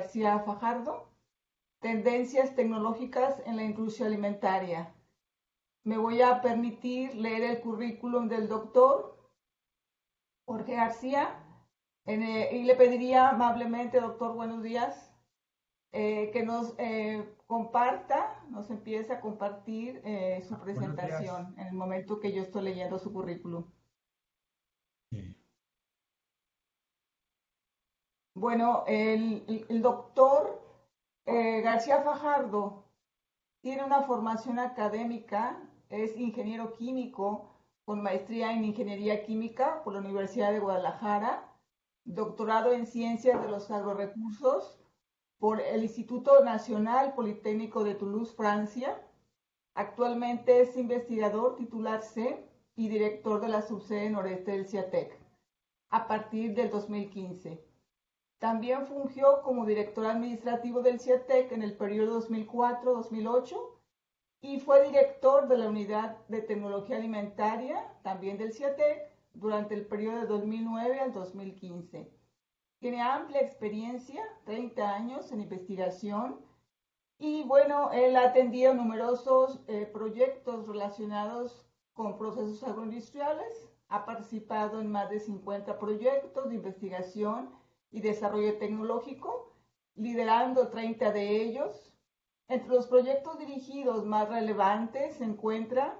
García Fajardo, Tendencias tecnológicas en la industria alimentaria. Me voy a permitir leer el currículum del doctor Jorge García y le pediría amablemente, doctor, buenos días, que nos comparta, nos empiece a compartir su Buenos días. presentación en el momento que yo estoy leyendo su currículum. Sí. Bueno, el doctor García Fajardo tiene una formación académica, es ingeniero químico con maestría en ingeniería química por la Universidad de Guadalajara, doctorado en ciencias de los agrorecursos por el Instituto Nacional Politécnico de Toulouse, Francia. Actualmente es investigador titular C y director de la subsede noreste del CIATEC a partir del 2015. También fungió como director administrativo del CIATEC en el periodo 2004-2008 y fue director de la Unidad de Tecnología Alimentaria, también del CIATEC, durante el periodo de 2009 al 2015. Tiene amplia experiencia, 30 años en investigación, y bueno, él ha atendido numerosos proyectos relacionados con procesos agroindustriales, ha participado en más de 50 proyectos de investigación y desarrollo tecnológico, liderando 30 de ellos. Entre los proyectos dirigidos más relevantes se encuentra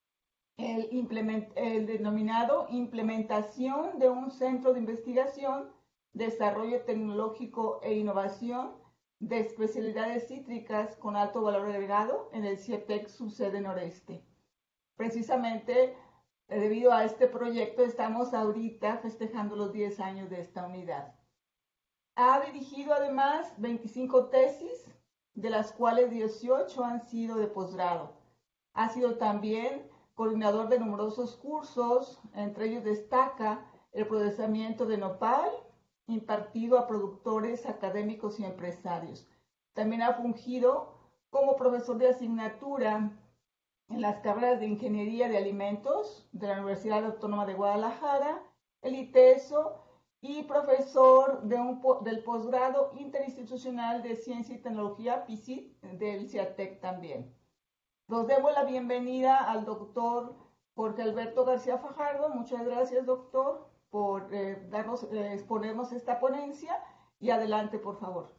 el denominado implementación de un centro de investigación, desarrollo tecnológico e innovación de especialidades cítricas con alto valor agregado en el CIETEC subsede noreste. Precisamente debido a este proyecto estamos ahorita festejando los 10 años de esta unidad. Ha dirigido además 25 tesis, de las cuales 18 han sido de posgrado. Ha sido también coordinador de numerosos cursos, entre ellos destaca el procesamiento de nopal, impartido a productores, académicos y empresarios. También ha fungido como profesor de asignatura en las carreras de Ingeniería de Alimentos de la Universidad Autónoma de Guadalajara, el ITESO, y profesor del posgrado interinstitucional de Ciencia y Tecnología, PICIT, del CIATEC también. Nos demos la bienvenida al doctor Jorge Alberto García Fajardo. Muchas gracias, doctor, por exponernos esta ponencia. Y adelante, por favor.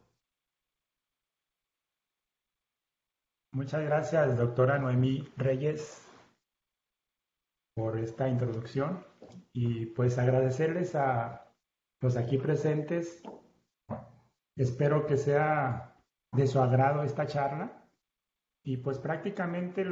Muchas gracias, doctora Noemí Reyes, por esta introducción y pues agradecerles a los aquí presentes. Espero que sea de su agrado esta charla y pues prácticamente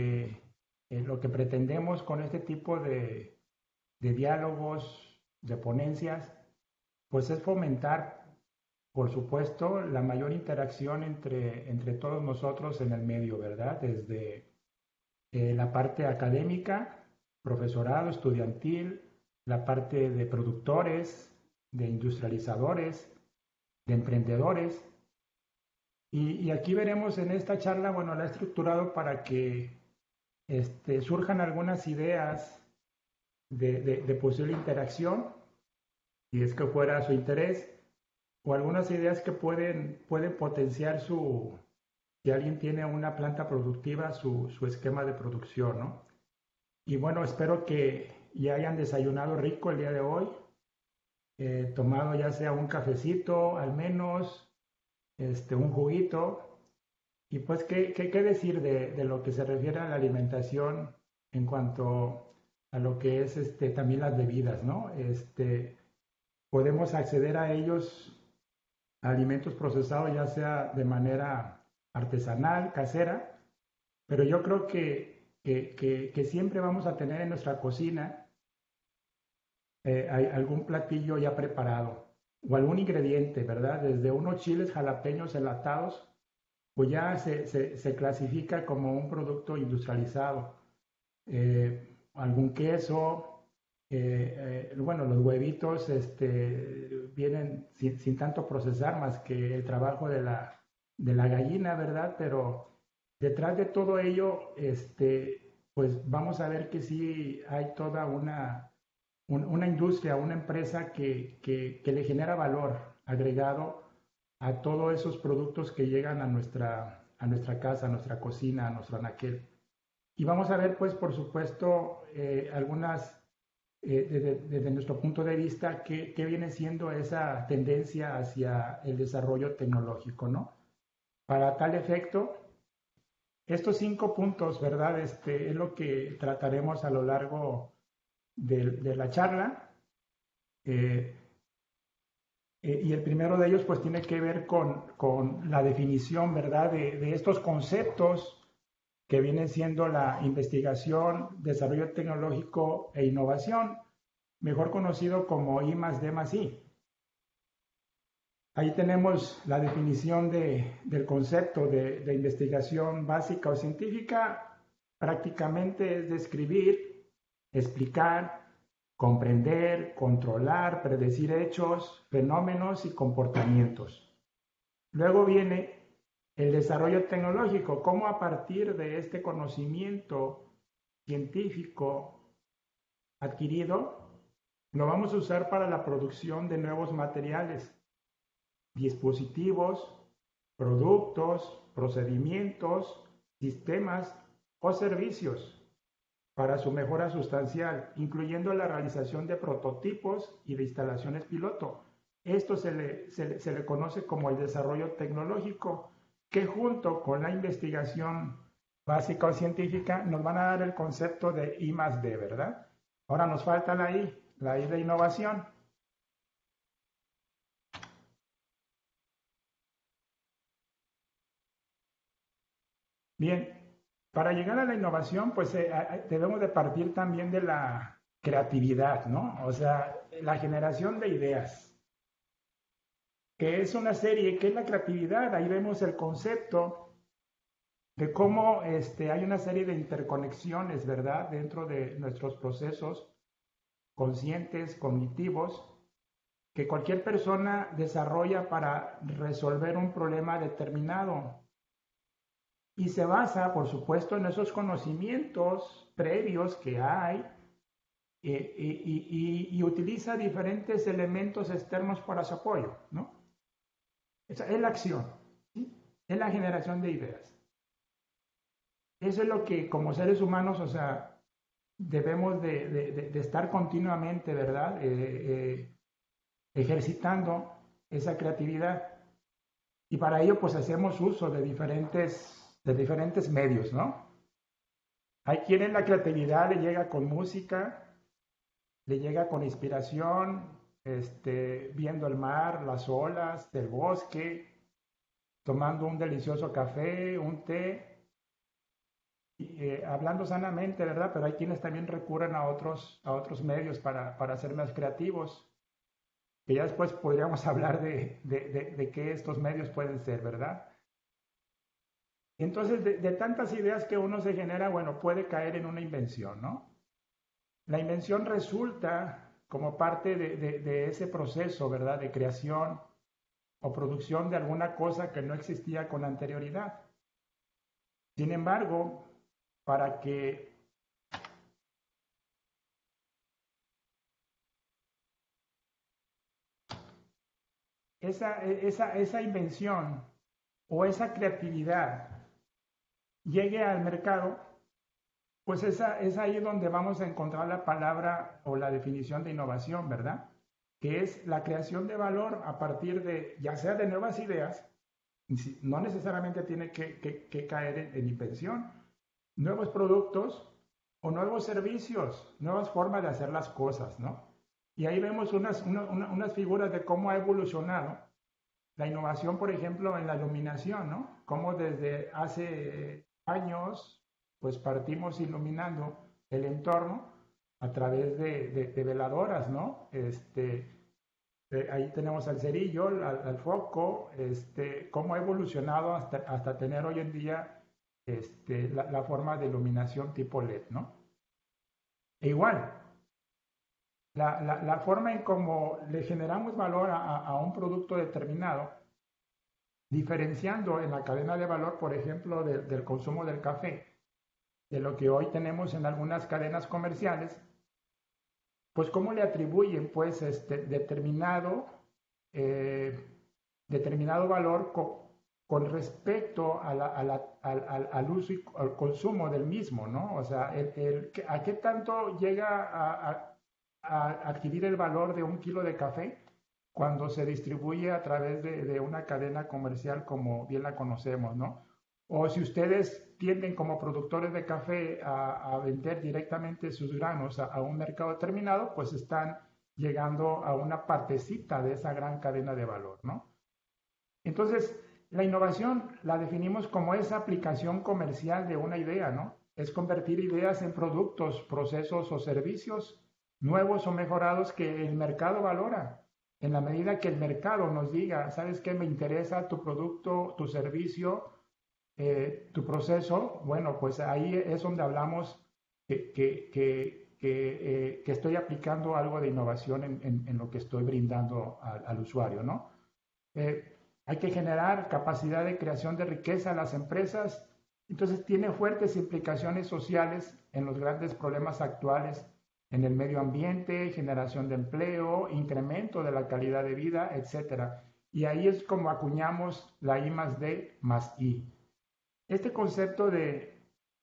lo que pretendemos con este tipo de diálogos, de ponencias, pues es fomentar, por supuesto, la mayor interacción entre todos nosotros en el medio, ¿verdad? Desde la parte académica, profesorado, estudiantil, la parte de productores, de industrializadores, de emprendedores. Y aquí veremos en esta charla, bueno, la he estructurado para que surjan algunas ideas de posible interacción, si es que fuera su interés, o algunas ideas que pueden potenciar si alguien tiene una planta productiva, su esquema de producción, ¿no? Y bueno, espero que ya hayan desayunado rico el día de hoy, tomado ya sea un cafecito al menos, un juguito, y pues qué decir de lo que se refiere a la alimentación en cuanto a lo que es también las bebidas, ¿no? Podemos acceder a ellos, a alimentos procesados, ya sea de manera artesanal, casera, pero yo creo que siempre vamos a tener en nuestra cocina hay algún platillo ya preparado o algún ingrediente, ¿verdad? Desde unos chiles jalapeños enlatados, pues ya se clasifica como un producto industrializado. Algún queso, bueno, los huevitos vienen sin tanto procesar más que el trabajo de la gallina, ¿verdad? Pero detrás de todo ello, pues vamos a ver que sí hay toda una industria, una empresa que le genera valor agregado a todos esos productos que llegan a nuestra casa, a nuestra cocina, a nuestro anaquel. Y vamos a ver, pues, por supuesto, algunas, desde nuestro punto de vista, qué viene siendo esa tendencia hacia el desarrollo tecnológico, ¿no? Para tal efecto, estos 5 puntos, ¿verdad? Es lo que trataremos a lo largo de la charla. Y el primero de ellos, pues, tiene que ver con la definición, ¿verdad? De estos conceptos que vienen siendo la investigación, desarrollo tecnológico e innovación, mejor conocido como I+D+I. Ahí tenemos la definición del concepto de investigación básica o científica. Prácticamente es describir, explicar, comprender, controlar, predecir hechos, fenómenos y comportamientos. Luego viene el desarrollo tecnológico, cómo a partir de este conocimiento científico adquirido, lo vamos a usar para la producción de nuevos materiales, dispositivos, productos, procedimientos, sistemas o servicios para su mejora sustancial, incluyendo la realización de prototipos y de instalaciones piloto. Esto se le conoce como el desarrollo tecnológico, que junto con la investigación básica o científica nos van a dar el concepto de I+D, ¿verdad? Ahora nos falta la I de innovación. Bien, para llegar a la innovación, pues debemos de partir también de la creatividad, ¿no? O sea, la generación de ideas, que es una serie, ¿qué es la creatividad? Ahí vemos el concepto de cómo hay una serie de interconexiones, ¿verdad? Dentro de nuestros procesos conscientes, cognitivos, que cualquier persona desarrolla para resolver un problema determinado. Y se basa, por supuesto, en esos conocimientos previos que hay y utiliza diferentes elementos externos para su apoyo, ¿no? Esa es la acción, ¿sí? Es la generación de ideas. Eso es lo que como seres humanos, o sea, debemos de estar continuamente, ¿verdad? Ejercitando esa creatividad. Y para ello, pues hacemos uso de diferentes medios, ¿no? Hay quienes la creatividad le llega con música, le llega con inspiración, viendo el mar, las olas del bosque, tomando un delicioso café, un té, hablando sanamente, ¿verdad? Pero hay quienes también recurren a otros medios para ser más creativos, que ya después podríamos hablar de qué estos medios pueden ser, ¿verdad? Entonces, de tantas ideas que uno se genera, bueno, puede caer en una invención, ¿no? La invención resulta como parte de ese proceso, ¿verdad? De creación o producción de alguna cosa que no existía con anterioridad. Sin embargo, para que esa invención o esa creatividad llegue al mercado, pues es ahí donde vamos a encontrar la palabra o la definición de innovación, ¿verdad? Que es la creación de valor a partir de, ya sea de nuevas ideas, no necesariamente tiene que caer en invención, nuevos productos o nuevos servicios, nuevas formas de hacer las cosas, ¿no? Y ahí vemos unas figuras de cómo ha evolucionado la innovación, por ejemplo, en la iluminación, ¿no? Cómo desde hace años, pues partimos iluminando el entorno a través de veladoras, ¿no? Ahí tenemos al cerillo, al foco, cómo ha evolucionado hasta tener hoy en día la forma de iluminación tipo LED, ¿no? E igual, la forma en cómo le generamos valor a un producto determinado, diferenciando en la cadena de valor, por ejemplo, del consumo del café, de lo que hoy tenemos en algunas cadenas comerciales, pues cómo le atribuyen pues determinado determinado valor con respecto al uso y al consumo del mismo, ¿no? O sea, ¿a qué tanto llega a adquirir el valor de un kilo de café cuando se distribuye a través de una cadena comercial como bien la conocemos, ¿no? O si ustedes tienden como productores de café a vender directamente sus granos a un mercado determinado, pues están llegando a una partecita de esa gran cadena de valor, ¿no? Entonces, la innovación la definimos como esa aplicación comercial de una idea, ¿no? Es convertir ideas en productos, procesos o servicios nuevos o mejorados que el mercado valora. En la medida que el mercado nos diga, ¿sabes qué? Me interesa tu producto, tu servicio, tu proceso. Bueno, pues ahí es donde hablamos que estoy aplicando algo de innovación en lo que estoy brindando al usuario, ¿no? Hay que generar capacidad de creación de riqueza en las empresas. Entonces tiene fuertes implicaciones sociales en los grandes problemas actuales, en el medio ambiente, generación de empleo, incremento de la calidad de vida, etcétera. Y ahí es como acuñamos la I más D más I. Este concepto de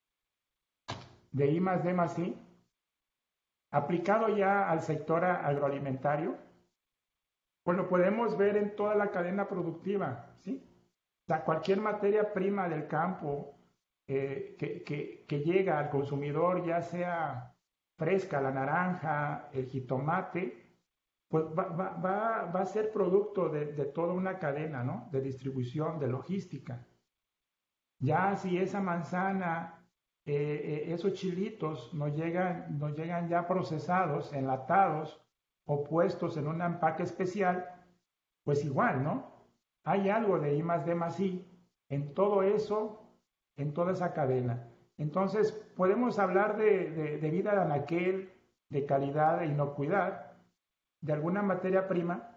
I más D más I, aplicado ya al sector agroalimentario, pues lo podemos ver en toda la cadena productiva, ¿sí? O sea, cualquier materia prima del campo que llega al consumidor, ya sea fresca, la naranja, el jitomate, pues va a ser producto de toda una cadena, ¿no? De distribución, de logística. Ya si esa manzana, esos chilitos nos llegan ya procesados, enlatados o puestos en un empaque especial, pues igual, ¿no? Hay algo de I más D más I en todo eso, en toda esa cadena. Entonces, podemos hablar de vida de anaquel, de calidad, de inocuidad, de alguna materia prima,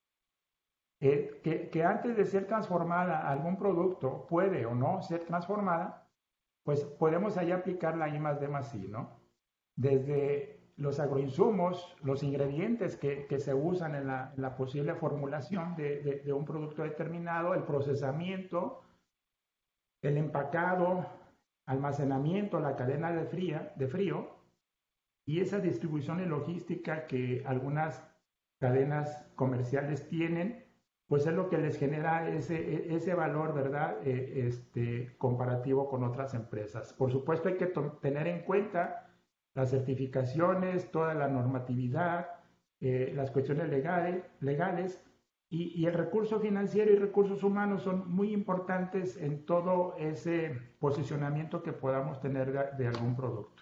que antes de ser transformada algún producto puede o no ser transformada, pues podemos ahí aplicar la I más D más I, ¿no? Desde los agroinsumos, los ingredientes que se usan en la posible formulación de un producto determinado, el procesamiento, el empacado, almacenamiento, la cadena de frío y esa distribución y logística que algunas cadenas comerciales tienen, pues es lo que les genera ese valor, ¿verdad? Comparativo con otras empresas. Por supuesto hay que tener en cuenta las certificaciones, toda la normatividad, las cuestiones legales y el recurso financiero y recursos humanos son muy importantes en todo ese posicionamiento que podamos tener de algún producto.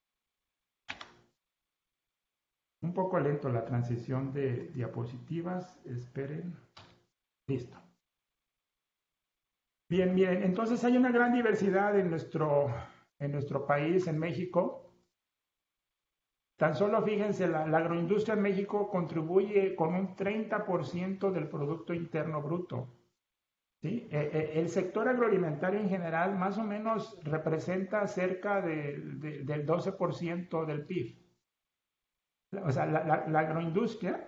Un poco lento la transición de diapositivas, esperen. Listo. Bien, entonces hay una gran diversidad en nuestro país, en México. Tan solo fíjense, la agroindustria en México contribuye con un 30% del Producto Interno Bruto. ¿Sí? El sector agroalimentario en general más o menos representa cerca del 12% del PIB. O sea, la agroindustria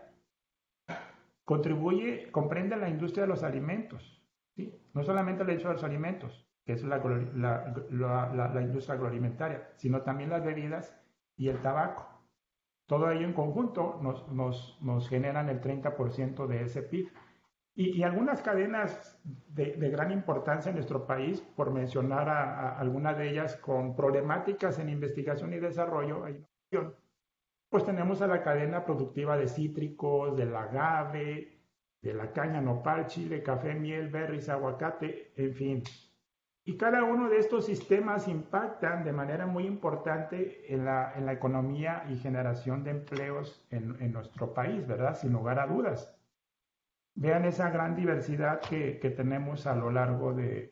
comprende la industria de los alimentos, ¿sí? No solamente la industria de los alimentos, que es la industria agroalimentaria, sino también las bebidas y el tabaco. Todo ello en conjunto nos generan el 30% de ese PIB. Y algunas cadenas de gran importancia en nuestro país, por mencionar a algunas de ellas con problemáticas en investigación y desarrollo e innovación, pues tenemos a la cadena productiva de cítricos, del agave, de la caña, nopal, chile, café, miel, berries, aguacate, en fin. Y cada uno de estos sistemas impactan de manera muy importante en la economía y generación de empleos en nuestro país, ¿verdad? Sin lugar a dudas. Vean esa gran diversidad que tenemos a lo largo de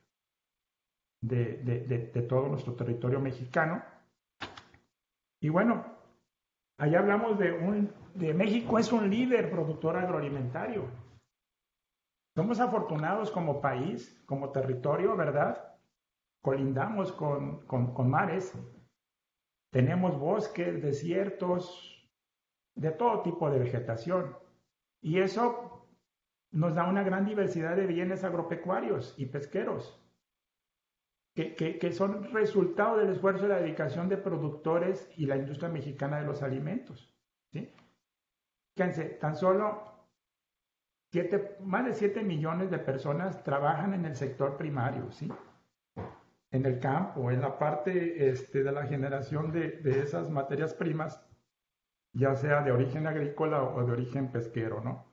todo nuestro territorio mexicano. Y bueno, allá hablamos de México es un líder productor agroalimentario. Somos afortunados como país, como territorio, ¿verdad? Colindamos con mares, tenemos bosques, desiertos, de todo tipo de vegetación. Y eso nos da una gran diversidad de bienes agropecuarios y pesqueros, que son resultado del esfuerzo y la dedicación de productores y la industria mexicana de los alimentos. ¿Sí? Fíjense, tan solo más de 7 millones de personas trabajan en el sector primario, ¿sí? En el campo, en la parte de la generación de esas materias primas, ya sea de origen agrícola o de origen pesquero, ¿no?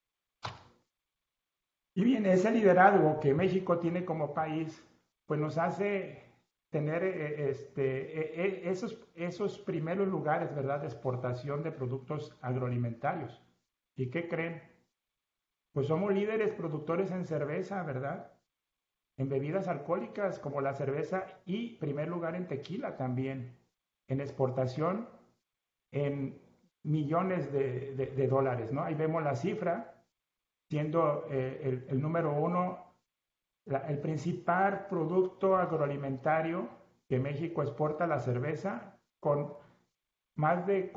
Y bien, ese liderazgo que México tiene como país, pues nos hace tener esos primeros lugares, ¿verdad?, de exportación de productos agroalimentarios. ¿Y qué creen? Pues somos líderes productores en cerveza, ¿verdad? En bebidas alcohólicas como la cerveza y primer lugar en tequila también. En exportación en millones de dólares, ¿no? Ahí vemos la cifra, siendo el número uno, el principal producto agroalimentario que México exporta, la cerveza, con más de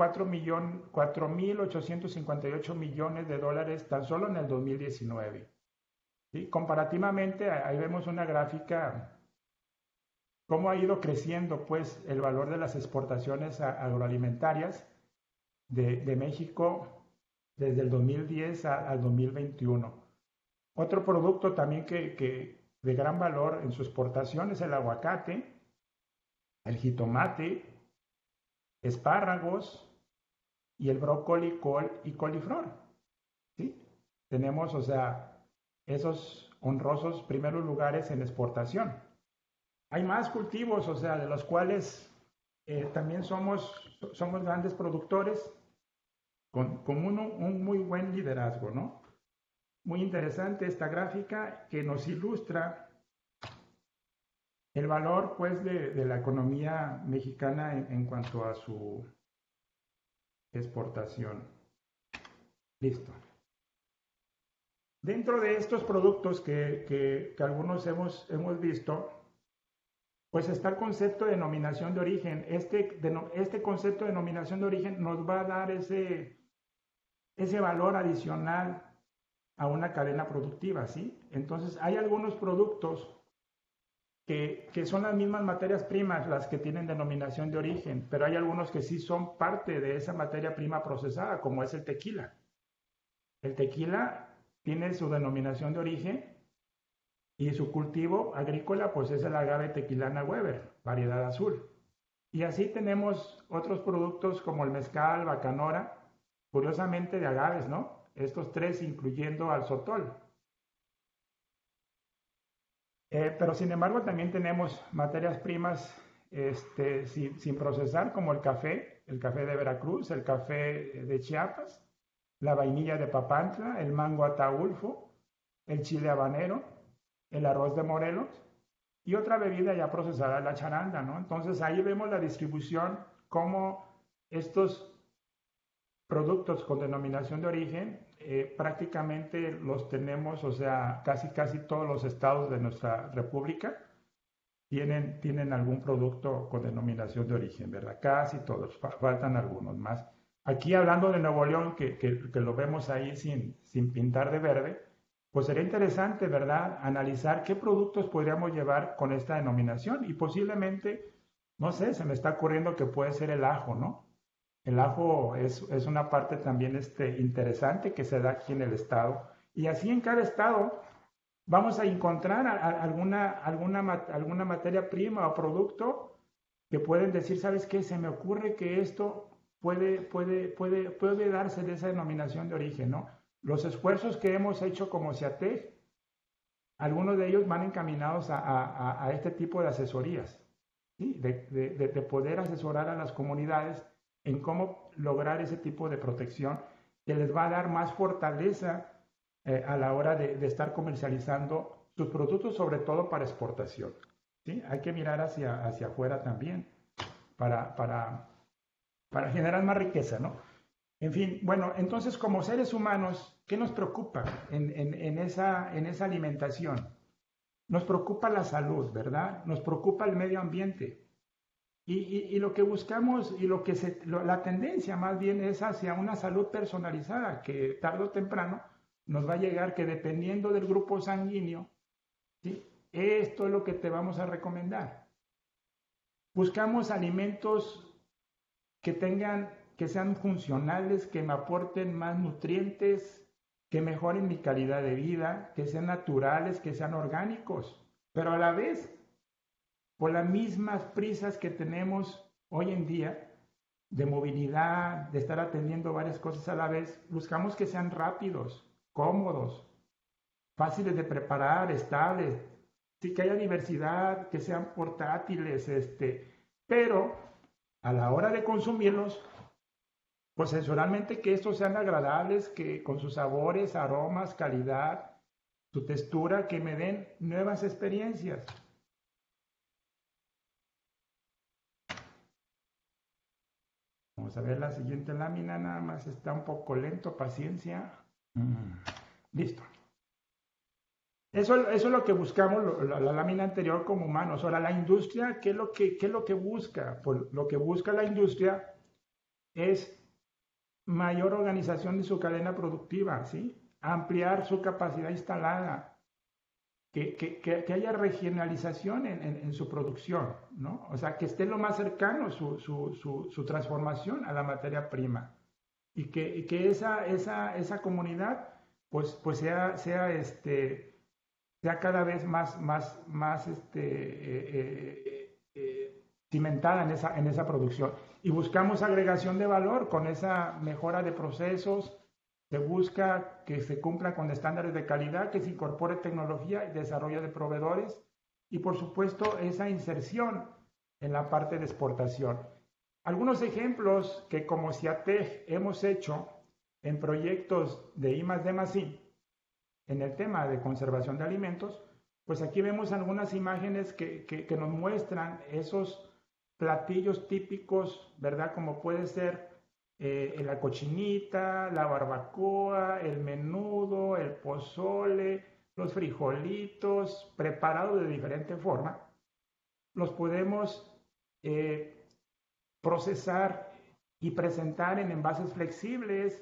4.858 millones de dólares tan solo en el 2019. ¿Sí? Comparativamente, ahí vemos una gráfica, cómo ha ido creciendo pues, el valor de las exportaciones agroalimentarias de México desde el 2010 al 2021. Otro producto también que de gran valor en su exportación es el aguacate, el jitomate, espárragos y el brócoli, col y coliflor. ¿Sí? Tenemos, o sea, esos honrosos primeros lugares en exportación. Hay más cultivos, o sea, de los cuales también somos grandes productores con un muy buen liderazgo, ¿no? Muy interesante esta gráfica que nos ilustra el valor, pues, de la economía mexicana en cuanto a su exportación. Listo. Dentro de estos productos que algunos hemos visto, pues está el concepto de denominación de origen. Este concepto de denominación de origen nos va a dar ese valor adicional a una cadena productiva, ¿sí? Entonces, hay algunos productos que son las mismas materias primas las que tienen denominación de origen, pero hay algunos que sí son parte de esa materia prima procesada, como es el tequila. El tequila tiene su denominación de origen y su cultivo agrícola, pues es el agave tequilana Weber, variedad azul. Y así tenemos otros productos como el mezcal, bacanora, curiosamente de agaves, ¿no? Estos tres incluyendo al sotol. Pero sin embargo también tenemos materias primas sin procesar como el café de Veracruz, el café de Chiapas, la vainilla de Papantla, el mango ataulfo, el chile habanero, el arroz de Morelos y otra bebida ya procesada, la charanda, ¿no? Entonces ahí vemos la distribución, cómo estos productos con denominación de origen prácticamente los tenemos, o sea, casi todos los estados de nuestra república tienen algún producto con denominación de origen, ¿verdad? Casi todos, faltan algunos más. Aquí hablando de Nuevo León, que lo vemos ahí sin pintar de verde, pues sería interesante, ¿verdad?, analizar qué productos podríamos llevar con esta denominación y posiblemente, no sé, se me está ocurriendo que puede ser el ajo, ¿no? El ajo es una parte también interesante que se da aquí en el estado. Y así en cada estado vamos a encontrar alguna materia prima o producto que pueden decir, ¿sabes qué? Se me ocurre que esto puede darse de esa denominación de origen, ¿no? Los esfuerzos que hemos hecho como CIATEG, algunos de ellos van encaminados a este tipo de asesorías, ¿sí? De poder asesorar a las comunidades en cómo lograr ese tipo de protección que les va a dar más fortaleza a la hora de estar comercializando sus productos, sobre todo para exportación. ¿Sí? Hay que mirar hacia afuera también para generar más riqueza, ¿no? En fin, bueno, entonces como seres humanos, ¿qué nos preocupa en esa alimentación? Nos preocupa la salud, ¿verdad? Nos preocupa el medio ambiente. Y lo que buscamos y la tendencia más bien es hacia una salud personalizada que tarde o temprano nos va a llegar que dependiendo del grupo sanguíneo, ¿sí? Esto es lo que te vamos a recomendar. Buscamos alimentos que sean funcionales, que me aporten más nutrientes, que mejoren mi calidad de vida, que sean naturales, que sean orgánicos, pero a la vez, por las mismas prisas que tenemos hoy en día, de movilidad, de estar atendiendo varias cosas a la vez, buscamos que sean rápidos, cómodos, fáciles de preparar, estables, sí, que haya diversidad, que sean portátiles, pero a la hora de consumirlos, pues sensorialmente que estos sean agradables, que con sus sabores, aromas, calidad, su textura, que me den nuevas experiencias. Vamos a ver la siguiente lámina, nada más está un poco lento, paciencia. Listo. Eso es lo que buscamos, la lámina anterior como humanos. Ahora, la industria, ¿qué es lo que busca? Pues lo que busca la industria es mayor organización de su cadena productiva, ¿sí? Ampliar su capacidad instalada, que haya regionalización en su producción, ¿no? O sea, que esté lo más cercano su transformación a la materia prima y que esa comunidad pues sea cada vez más cimentada en esa producción. Y buscamos agregación de valor con esa mejora de procesos. Se busca que se cumpla con estándares de calidad, que se incorpore tecnología y desarrollo de proveedores y por supuesto esa inserción en la parte de exportación. Algunos ejemplos que como CIATEG hemos hecho en proyectos de I+D+I en el tema de conservación de alimentos, pues aquí vemos algunas imágenes que nos muestran esos platillos típicos, ¿verdad? Como puede ser la cochinita, la barbacoa, el menudo, el pozole, los frijolitos, preparados de diferente forma. Los podemos procesar y presentar en envases flexibles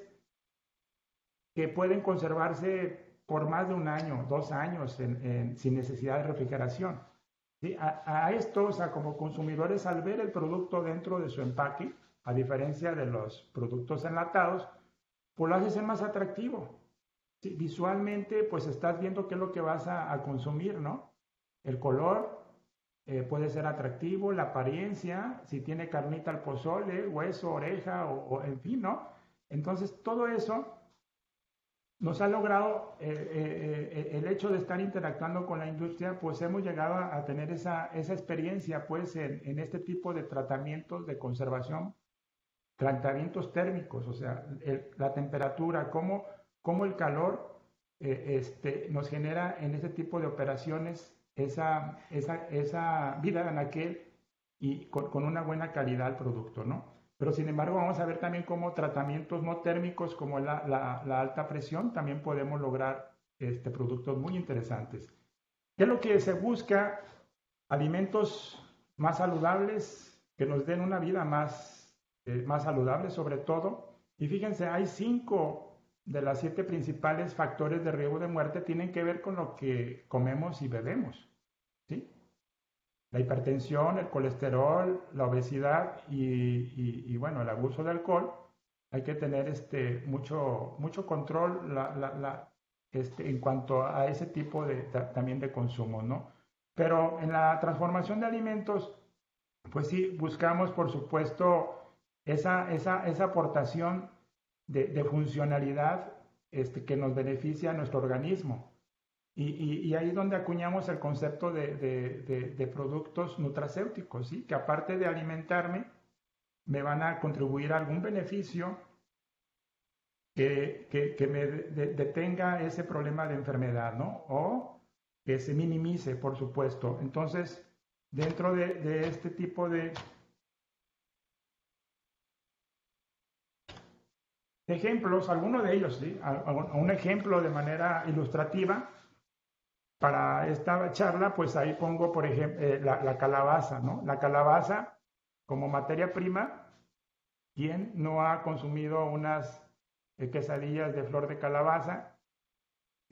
que pueden conservarse por más de 1 año, 2 años sin necesidad de refrigeración. ¿Sí? A estos, como consumidores, al ver el producto dentro de su empaque, a diferencia de los productos enlatados, pues lo hace ser más atractivo. ¿Sí? Visualmente, pues estás viendo qué es lo que vas a consumir, ¿no? El color puede ser atractivo, la apariencia, si tiene carnita al pozole, hueso, oreja, o en fin, ¿no? Entonces, todo eso nos ha logrado el hecho de estar interactuando con la industria, pues hemos llegado a tener esa experiencia pues en este tipo de tratamientos de conservación, tratamientos térmicos, o sea, la temperatura, cómo el calor nos genera en este tipo de operaciones esa vida en aquel y con una buena calidad al producto, ¿no? Pero sin embargo vamos a ver también cómo tratamientos no térmicos como la alta presión también podemos lograr productos muy interesantes. ¿Qué es lo que se busca? Alimentos más saludables, que nos den una vida más saludable sobre todo. Y fíjense, hay 5 de las 7 principales factores de riesgo de muerte tienen que ver con lo que comemos y bebemos, ¿sí? La hipertensión, el colesterol, la obesidad y bueno, el abuso de alcohol. Hay que tener mucho control en cuanto a ese tipo también de consumo, ¿no? Pero en la transformación de alimentos, pues sí, buscamos por supuesto esa aportación de funcionalidad que nos beneficia a nuestro organismo. Y ahí es donde acuñamos el concepto de productos nutracéuticos, ¿sí? Que aparte de alimentarme, me van a contribuir a algún beneficio que me detenga ese problema de enfermedad, ¿no? O que se minimice, por supuesto. Entonces, dentro de este tipo de ejemplos, algunos de ellos, ¿sí? Un ejemplo de manera ilustrativa. Para esta charla, pues ahí pongo, por ejemplo, la calabaza, ¿no? La calabaza como materia prima. ¿Quién no ha consumido unas quesadillas de flor de calabaza?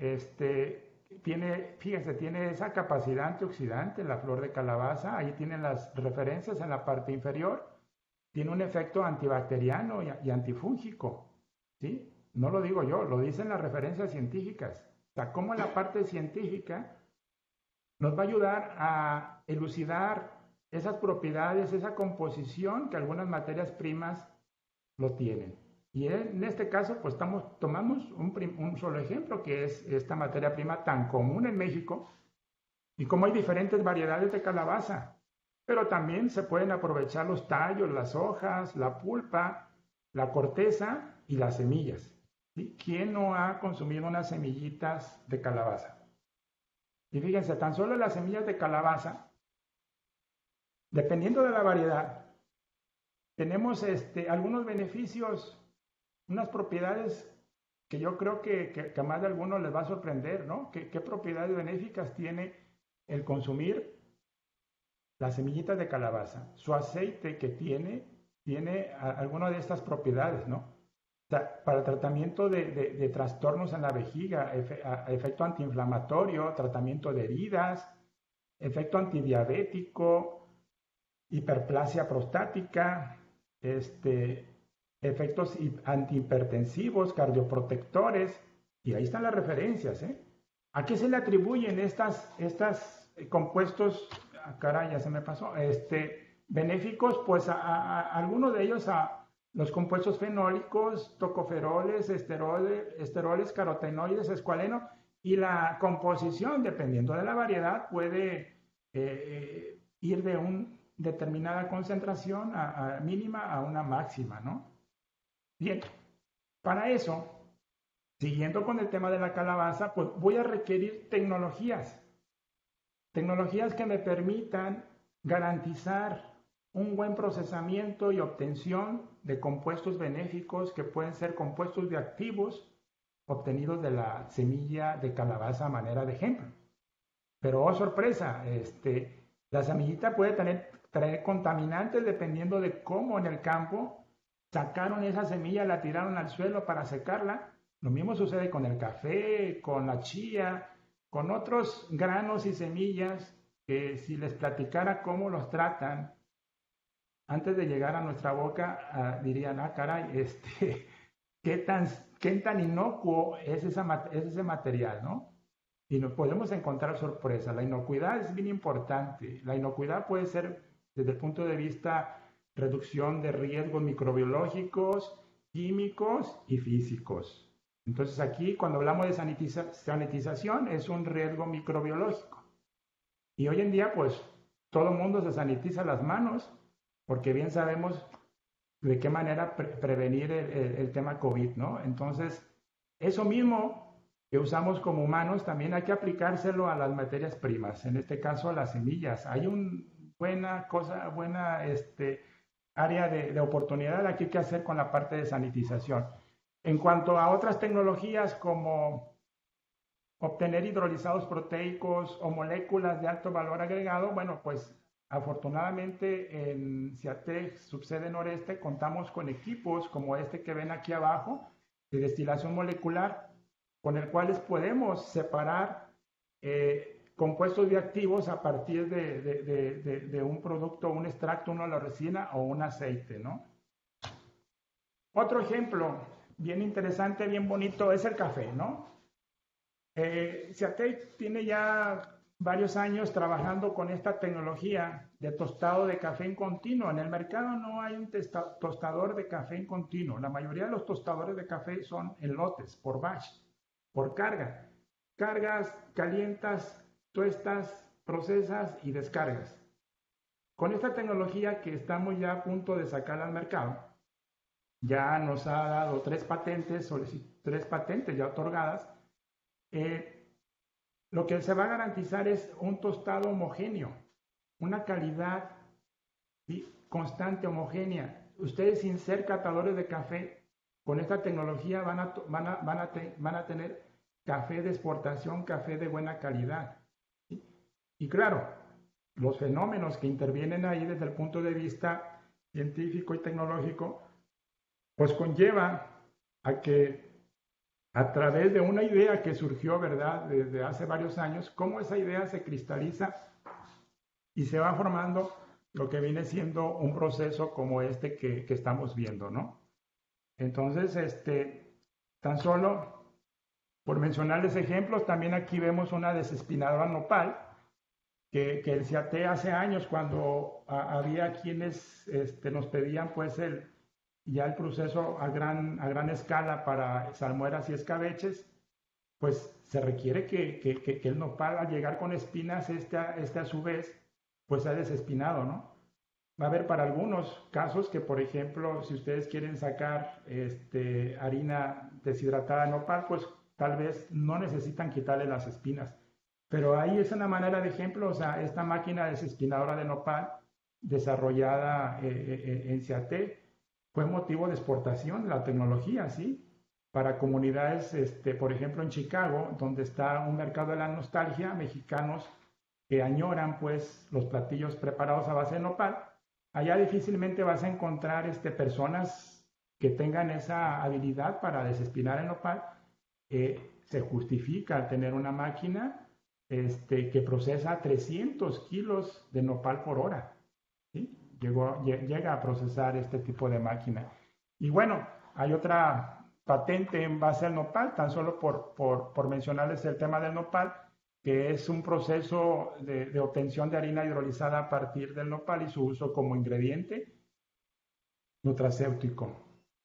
Fíjense, tiene esa capacidad antioxidante, la flor de calabaza, ahí tienen las referencias en la parte inferior, tiene un efecto antibacteriano y antifúngico, ¿sí? No lo digo yo, lo dicen las referencias científicas. O sea, cómo la parte científica nos va a ayudar a elucidar esas propiedades, esa composición que algunas materias primas lo tienen. Y en este caso, pues tomamos un solo ejemplo, que es esta materia prima tan común en México, y como hay diferentes variedades de calabaza, pero también se pueden aprovechar los tallos, las hojas, la pulpa, la corteza y las semillas. ¿Sí? ¿Quién no ha consumido unas semillitas de calabaza? Y fíjense, tan solo las semillas de calabaza, dependiendo de la variedad, tenemos algunos beneficios, unas propiedades que yo creo que a más de algunos les va a sorprender, ¿no? ¿Qué propiedades benéficas tiene el consumir las semillitas de calabaza? Su aceite que tiene algunas de estas propiedades, ¿no? O sea, para el tratamiento de trastornos en la vejiga, efecto antiinflamatorio, tratamiento de heridas, efecto antidiabético, hiperplasia prostática, efectos antihipertensivos, cardioprotectores, y ahí están las referencias, ¿eh? ¿A qué se le atribuyen estas compuestos? Caray, ya se me pasó. Benéficos, pues algunos de ellos a los compuestos fenólicos, tocoferoles, esteroles, carotenoides, escualeno, y la composición, dependiendo de la variedad, puede ir de una determinada concentración a mínima a una máxima, ¿no? Bien, para eso, siguiendo con el tema de la calabaza, pues voy a requerir tecnologías que me permitan garantizar un buen procesamiento y obtención de compuestos benéficos que pueden ser compuestos bioactivos obtenidos de la semilla de calabaza a manera de ejemplo. Pero, oh sorpresa, la semillita puede traer contaminantes dependiendo de cómo en el campo sacaron esa semilla, la tiraron al suelo para secarla. Lo mismo sucede con el café, con la chía, con otros granos y semillas que si les platicara cómo los tratan antes de llegar a nuestra boca, dirían, caray, ¿qué tan inocuo es ese material, ¿no? Y nos podemos encontrar sorpresa. La inocuidad es bien importante. La inocuidad puede ser desde el punto de vista reducción de riesgos microbiológicos, químicos y físicos. Entonces aquí cuando hablamos de sanitización es un riesgo microbiológico. Y hoy en día pues todo el mundo se sanitiza las manos porque bien sabemos de qué manera prevenir el tema COVID, ¿no? Entonces eso mismo que usamos como humanos también hay que aplicárselo a las materias primas, en este caso a las semillas. Hay una buena área de oportunidad aquí que hacer con la parte de sanitización. En cuanto a otras tecnologías como obtener hidrolizados proteicos o moléculas de alto valor agregado, bueno, pues afortunadamente en CIATEC Subsede Noreste contamos con equipos como este que ven aquí abajo de destilación molecular con el cual podemos separar compuestos bioactivos a partir de un producto, un extracto, una resina o un aceite, ¿no? Otro ejemplo bien interesante, bien bonito, es el café, ¿no? CIATEC tiene ya varios años trabajando con esta tecnología de tostado de café en continuo. En el mercado no hay un tostador de café en continuo. La mayoría de los tostadores de café son en lotes, por batch, por carga. Cargas, calientas, tuestas, procesas y descargas. Con esta tecnología que estamos ya a punto de sacar al mercado, ya nos ha dado 3 patentes ya otorgadas. Lo que se va a garantizar es un tostado homogéneo, una calidad constante, homogénea. Ustedes sin ser catadores de café, con esta tecnología van a tener café de exportación, café de buena calidad. ¿Sí? Y claro, los fenómenos que intervienen ahí desde el punto de vista científico y tecnológico, pues conlleva a que a través de una idea que surgió, ¿verdad?, desde hace varios años, cómo esa idea se cristaliza y se va formando lo que viene siendo un proceso como este que estamos viendo, ¿no? Entonces, tan solo por mencionarles ejemplos, también aquí vemos una desespinadora nopal, que el CIAT hace años, cuando había quienes nos pedían pues ya el proceso a gran escala para salmueras y escabeches, pues se requiere que el nopal, al llegar con espinas, a su vez, pues sea desespinado, ¿no? Va a haber para algunos casos que, por ejemplo, si ustedes quieren sacar harina deshidratada de nopal, pues tal vez no necesitan quitarle las espinas. Pero ahí es una manera de ejemplo, o sea, esta máquina desespinadora de nopal desarrollada en CIAT fue motivo de exportación de la tecnología, ¿sí? Para comunidades, por ejemplo, en Chicago, donde está un mercado de la nostalgia, mexicanos que añoran pues los platillos preparados a base de nopal. Allá difícilmente vas a encontrar personas que tengan esa habilidad para desespinar el nopal. Se justifica al tener una máquina que procesa 300 kilos de nopal por hora. ¿Sí? Llega a procesar este tipo de máquina. Y bueno, hay otra patente en base al nopal, tan solo por mencionarles el tema del nopal, que es un proceso de obtención de harina hidrolizada a partir del nopal y su uso como ingrediente nutracéutico.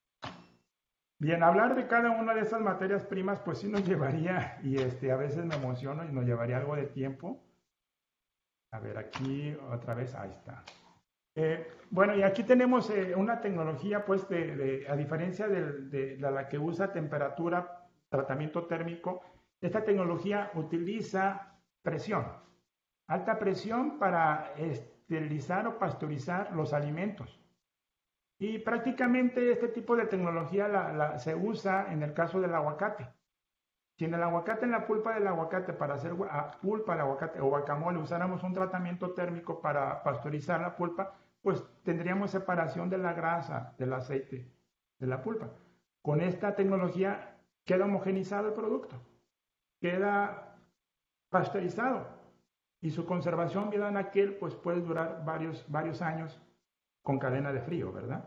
Bien, hablar de cada una de esas materias primas, pues sí nos llevaría, y a veces me emociono y nos llevaría algo de tiempo. A ver, aquí otra vez, ahí está. Bueno, y aquí tenemos una tecnología, pues, a diferencia de la que usa temperatura, tratamiento térmico, esta tecnología utiliza presión, alta presión para esterilizar o pasteurizar los alimentos. Y prácticamente este tipo de tecnología se usa en el caso del aguacate. Si en el aguacate, en la pulpa del aguacate, para hacer pulpa de aguacate o guacamole, usáramos un tratamiento térmico para pasteurizar la pulpa, pues tendríamos separación de la grasa, del aceite, de la pulpa. Con esta tecnología queda homogenizado el producto, queda pasteurizado y su conservación vida en aquel pues puede durar varios años con cadena de frío, ¿verdad?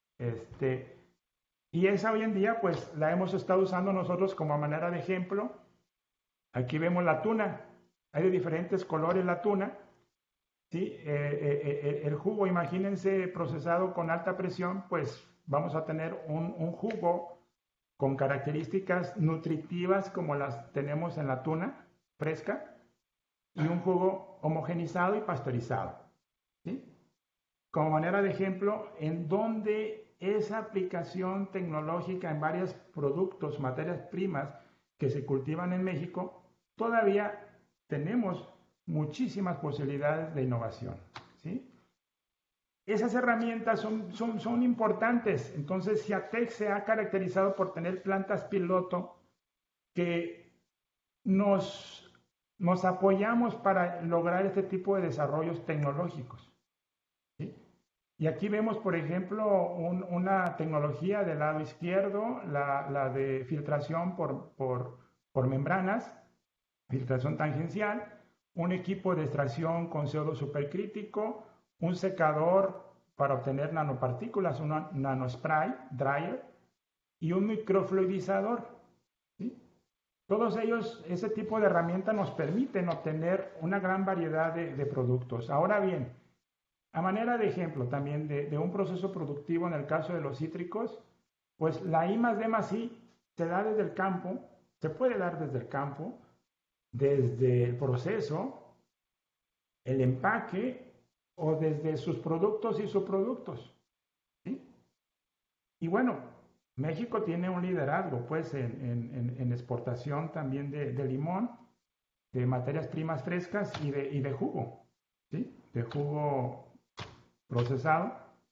Y esa hoy en día pues la hemos estado usando nosotros como manera de ejemplo. Aquí vemos la tuna, hay de diferentes colores la tuna, ¿sí? El jugo, imagínense, procesado con alta presión, pues vamos a tener un jugo con características nutritivas como las tenemos en la tuna fresca y un jugo homogenizado y pasteurizado, ¿sí? Como manera de ejemplo, en donde esa aplicación tecnológica en varios productos, materias primas que se cultivan en México, todavía tenemos muchísimas posibilidades de innovación, ¿sí? Esas herramientas son importantes. Entonces, CIATEC se ha caracterizado por tener plantas piloto que nos apoyamos para lograr este tipo de desarrollos tecnológicos, ¿sí? Y aquí vemos, por ejemplo, una tecnología del lado izquierdo, la de filtración por membranas, filtración tangencial, un equipo de extracción con CO2 supercrítico, un secador para obtener nanopartículas, un nanospray, dryer, y un microfluidizador, ¿sí? Todos ellos, ese tipo de herramientas nos permiten obtener una gran variedad de productos. Ahora bien, a manera de ejemplo también de un proceso productivo en el caso de los cítricos, pues la I+D+I se da desde el campo, se puede dar desde el campo, desde el proceso, el empaque o desde sus productos y subproductos, ¿sí? Y bueno, México tiene un liderazgo pues en exportación también de limón, de materias primas frescas y de jugo, ¿sí? De jugo procesado.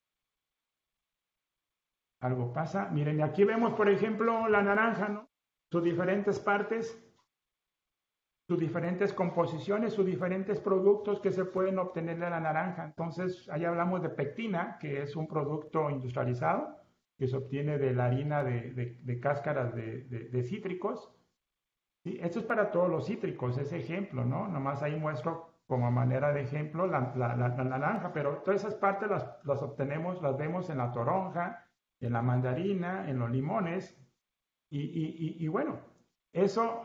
Algo pasa. Miren, aquí vemos, por ejemplo, la naranja, ¿no? Sus diferentes partes, sus diferentes composiciones, sus diferentes productos que se pueden obtener de la naranja. Entonces, ahí hablamos de pectina, que es un producto industrializado, que se obtiene de la harina de cáscaras de cítricos. ¿Sí? Esto es para todos los cítricos, ese ejemplo, ¿no? Nomás ahí muestro como manera de ejemplo la naranja, pero todas esas partes las obtenemos, las vemos en la toronja, en la mandarina, en los limones, y bueno, eso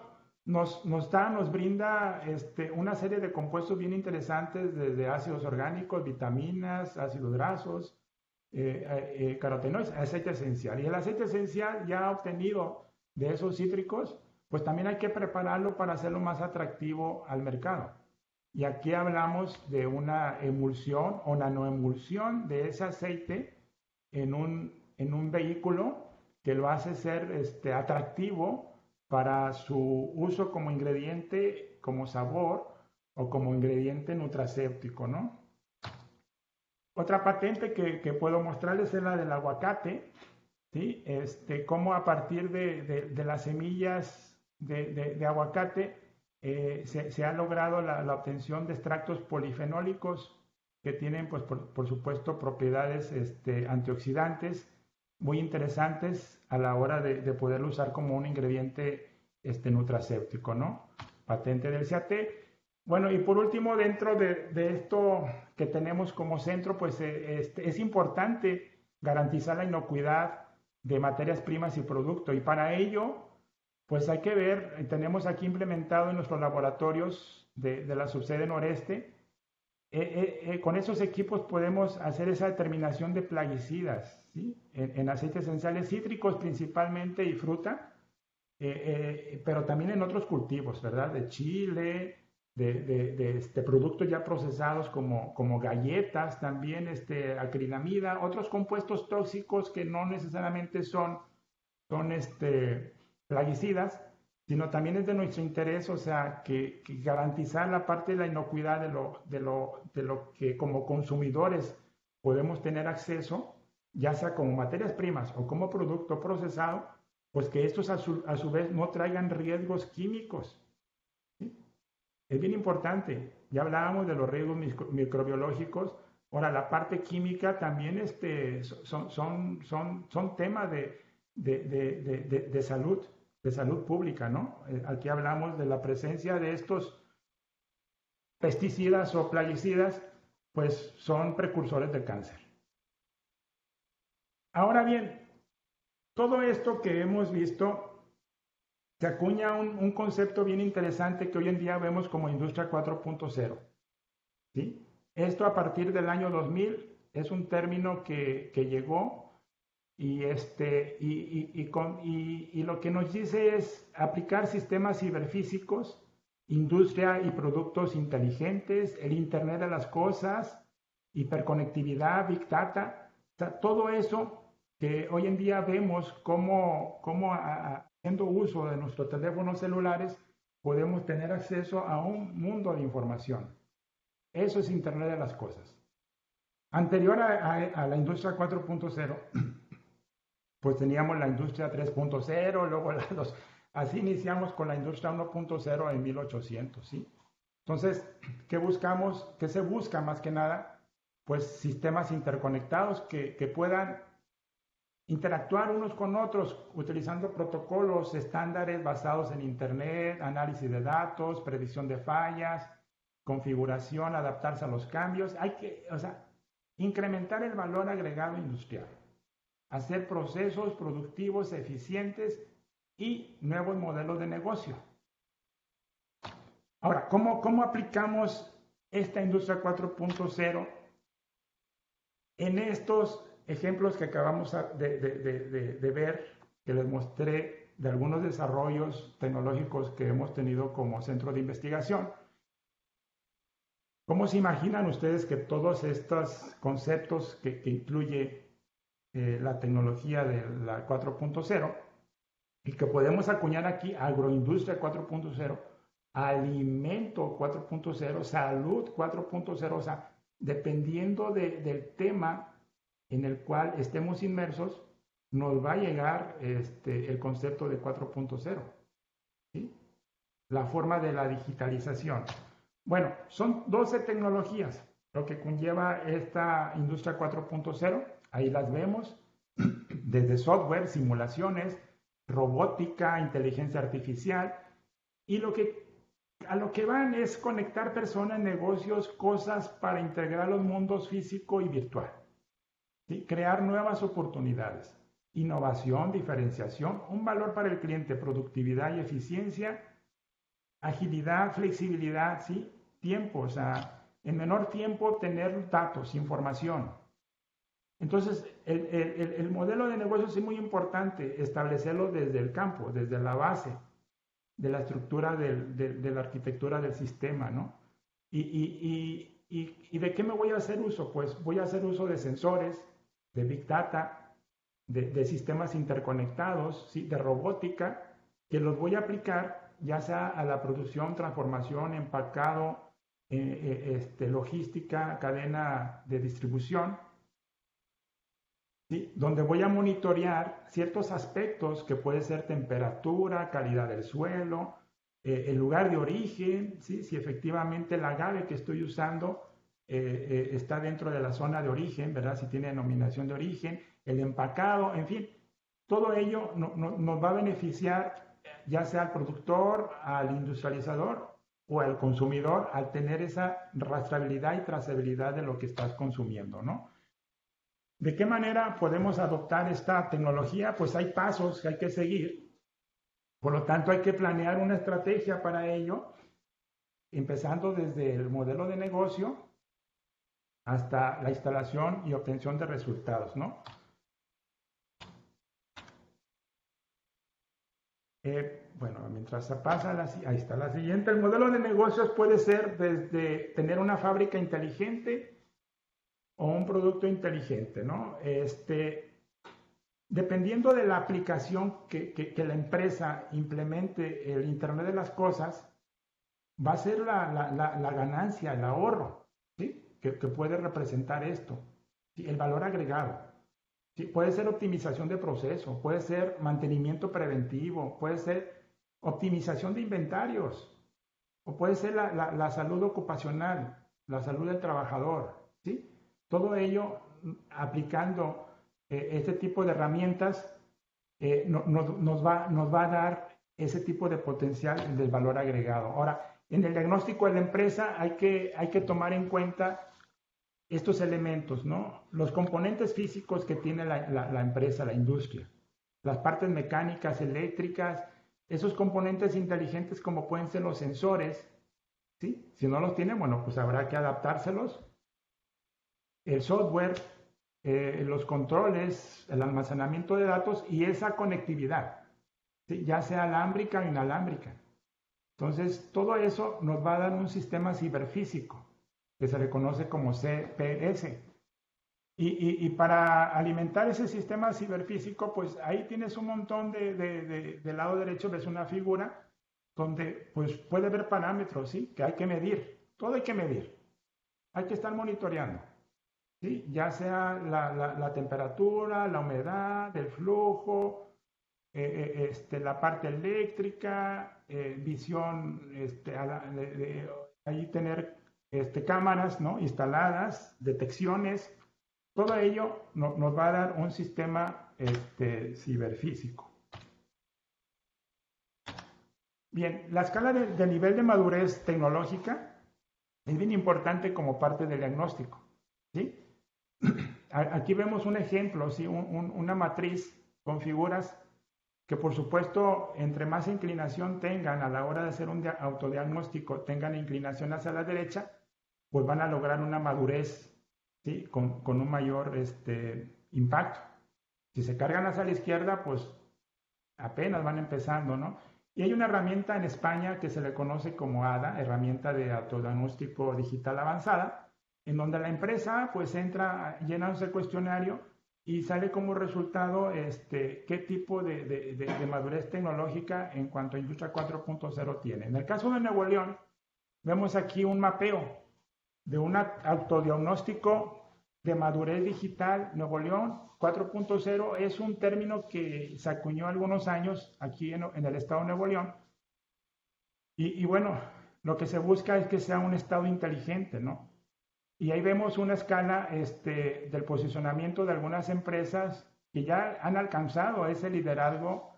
nos brinda una serie de compuestos bien interesantes, desde ácidos orgánicos, vitaminas, ácidos grasos, carotenoides, aceite esencial. Y el aceite esencial ya obtenido de esos cítricos, pues también hay que prepararlo para hacerlo más atractivo al mercado. Y aquí hablamos de una emulsión o nanoemulsión de ese aceite en un vehículo que lo hace ser atractivo para su uso como ingrediente, como sabor o como ingrediente nutracéptico, ¿no? Otra patente que puedo mostrarles es la del aguacate, ¿sí? Cómo a partir de las semillas de aguacate se ha logrado la obtención de extractos polifenólicos que tienen, pues, por supuesto, propiedades antioxidantes muy interesantes a la hora de poderlo usar como un ingrediente nutracéptico, ¿no? Patente del CAT. Bueno, y por último, dentro de esto que tenemos como centro, pues es importante garantizar la inocuidad de materias primas y productos. Y para ello, pues hay que ver, tenemos aquí implementado en nuestros laboratorios de la subsede noreste, con esos equipos podemos hacer esa determinación de plaguicidas, ¿sí? En aceites esenciales cítricos principalmente y fruta, pero también en otros cultivos, ¿verdad? De chile, de productos ya procesados como galletas, también acrilamida, otros compuestos tóxicos que no necesariamente son plaguicidas, sino también es de nuestro interés, o sea, que garantizar la parte de la inocuidad de lo que como consumidores podemos tener acceso, ya sea como materias primas o como producto procesado, pues que estos a su vez no traigan riesgos químicos. ¿Sí? Es bien importante, ya hablábamos de los riesgos microbiológicos, ahora la parte química también son temas de salud pública, ¿no? Aquí hablamos de la presencia de estos pesticidas o plaguicidas, pues son precursores del cáncer. Ahora bien, todo esto que hemos visto se acuña un concepto bien interesante que hoy en día vemos como industria 4.0. ¿Sí? Esto a partir del año 2000 es un término que llegó y lo que nos dice es aplicar sistemas ciberfísicos, industria y productos inteligentes, el Internet de las cosas, hiperconectividad, Big Data, o sea, todo eso que hoy en día vemos cómo haciendo uso de nuestros teléfonos celulares podemos tener acceso a un mundo de información. Eso es Internet de las cosas. Anterior a la industria 4.0, pues teníamos la industria 3.0, luego así iniciamos con la industria 1.0 en 1800, ¿sí? Entonces, ¿qué buscamos? ¿Qué se busca más que nada? Pues sistemas interconectados que puedan interactuar unos con otros utilizando protocolos estándares basados en Internet, análisis de datos, predicción de fallas, configuración, adaptarse a los cambios. Hay que, o sea, incrementar el valor agregado industrial, hacer procesos productivos eficientes y nuevos modelos de negocio. Ahora, ¿cómo aplicamos esta industria 4.0 en estos ejemplos que acabamos de ver, que les mostré de algunos desarrollos tecnológicos que hemos tenido como centro de investigación? ¿Cómo se imaginan ustedes que todos estos conceptos que incluye la tecnología de la 4.0 y que podemos acuñar aquí agroindustria 4.0, alimento 4.0, salud 4.0, o sea, dependiendo del tema en el cual estemos inmersos, nos va a llegar el concepto de 4.0, ¿sí? La forma de la digitalización. Bueno, son 12 tecnologías lo que conlleva esta industria 4.0, ahí las vemos. desde software, simulaciones, robótica, inteligencia artificial, y a lo que van es conectar personas, negocios, cosas para integrar los mundos físico y virtual, ¿sí? Crear nuevas oportunidades, innovación, diferenciación, un valor para el cliente, productividad y eficiencia, agilidad, flexibilidad, ¿sí? Tiempo, o sea, en menor tiempo tener datos, información. Entonces, el modelo de negocios es muy importante establecerlo desde el campo, desde la base de la estructura de la arquitectura del sistema, ¿no? ¿Y de qué me voy a hacer uso? Pues voy a hacer uso de sensores, de Big Data, de sistemas interconectados, ¿sí? De robótica, que los voy a aplicar ya sea a la producción, transformación, empacado, logística, cadena de distribución, ¿sí? Donde voy a monitorear ciertos aspectos que puede ser temperatura, calidad del suelo, el lugar de origen, ¿sí? Si efectivamente el agave que estoy usando está dentro de la zona de origen, ¿verdad? Si tiene denominación de origen, el empacado, en fin, todo ello nos va a beneficiar ya sea al productor, al industrializador o al consumidor al tener esa rastreabilidad y trazabilidad de lo que estás consumiendo, ¿no? ¿De qué manera podemos adoptar esta tecnología? Pues hay pasos que hay que seguir. Por lo tanto, hay que planear una estrategia para ello, empezando desde el modelo de negocio hasta la instalación y obtención de resultados, ¿no? Bueno, mientras se pasa, ahí está la siguiente. El modelo de negocios puede ser desde tener una fábrica inteligente o un producto inteligente, ¿no? Dependiendo de la aplicación que la empresa implemente el Internet de las Cosas, va a ser la ganancia, el ahorro, ¿sí? Que puede representar esto, ¿sí? El valor agregado. Sí, puede ser optimización de proceso, puede ser mantenimiento preventivo, puede ser optimización de inventarios, o puede ser la salud ocupacional, la salud del trabajador, ¿sí? Todo ello aplicando este tipo de herramientas nos va a dar ese tipo de potencial del valor agregado. Ahora, en el diagnóstico de la empresa hay que tomar en cuenta estos elementos, ¿no? Los componentes físicos que tiene la empresa, la industria, las partes mecánicas, eléctricas, esos componentes inteligentes como pueden ser los sensores, ¿sí? Si no los tienen, bueno, pues habrá que adaptárselos. El software, los controles, el almacenamiento de datos y esa conectividad, ¿sí? Ya sea alámbrica o inalámbrica. Entonces, todo eso nos va a dar un sistema ciberfísico que se le conoce como CPS. Y para alimentar ese sistema ciberfísico, pues ahí tienes un montón del lado derecho, ves una figura donde pues puede haber parámetros, ¿sí? Que hay que medir, todo hay que medir, hay que estar monitoreando, ¿sí? Ya sea la temperatura, la humedad, el flujo, la parte eléctrica, visión, ahí tener cámaras, ¿no? Instaladas, detecciones, todo ello nos va a dar un sistema ciberfísico. Bien, la escala de nivel de madurez tecnológica es bien importante como parte del diagnóstico, ¿sí? Aquí vemos un ejemplo, ¿sí? Una matriz con figuras que por supuesto entre más inclinación tengan a la hora de hacer un autodiagnóstico, tengan inclinación hacia la derecha, pues van a lograr una madurez, ¿sí? Con un mayor impacto. Si se cargan hacia la izquierda, pues apenas van empezando, ¿no? Y hay una herramienta en España que se le conoce como ADA, herramienta de autodiagnóstico digital avanzada, en donde la empresa pues entra llenándose el cuestionario y sale como resultado qué tipo de madurez tecnológica en cuanto a Industria 4.0 tiene. En el caso de Nuevo León, vemos aquí un mapeo de un autodiagnóstico de madurez digital. Nuevo León 4.0 es un término que se acuñó algunos años aquí en el estado de Nuevo León. Y bueno, lo que se busca es que sea un estado inteligente, ¿no? Y ahí vemos una escala del posicionamiento de algunas empresas que ya han alcanzado ese liderazgo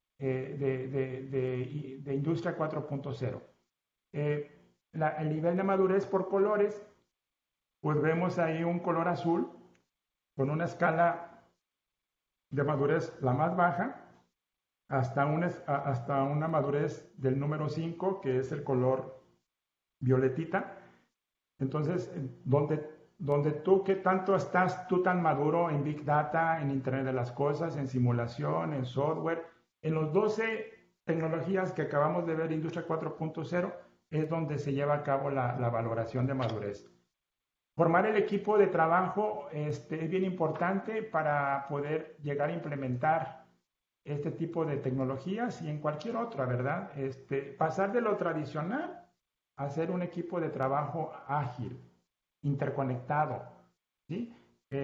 de Industria 4.0. El nivel de madurez por colores, pues vemos ahí un color azul con una escala de madurez la más baja hasta una madurez del número 5, que es el color violetita. Entonces, donde tú, ¿qué tanto estás tú tan maduro en Big Data, en Internet de las Cosas, en simulación, en software? En los 12 tecnologías que acabamos de ver, Industria 4.0, es donde se lleva a cabo la valoración de madurez. Formar el equipo de trabajo es bien importante para poder llegar a implementar este tipo de tecnologías y en cualquier otra, ¿verdad? Pasar de lo tradicional a ser un equipo de trabajo ágil, interconectado, ¿sí?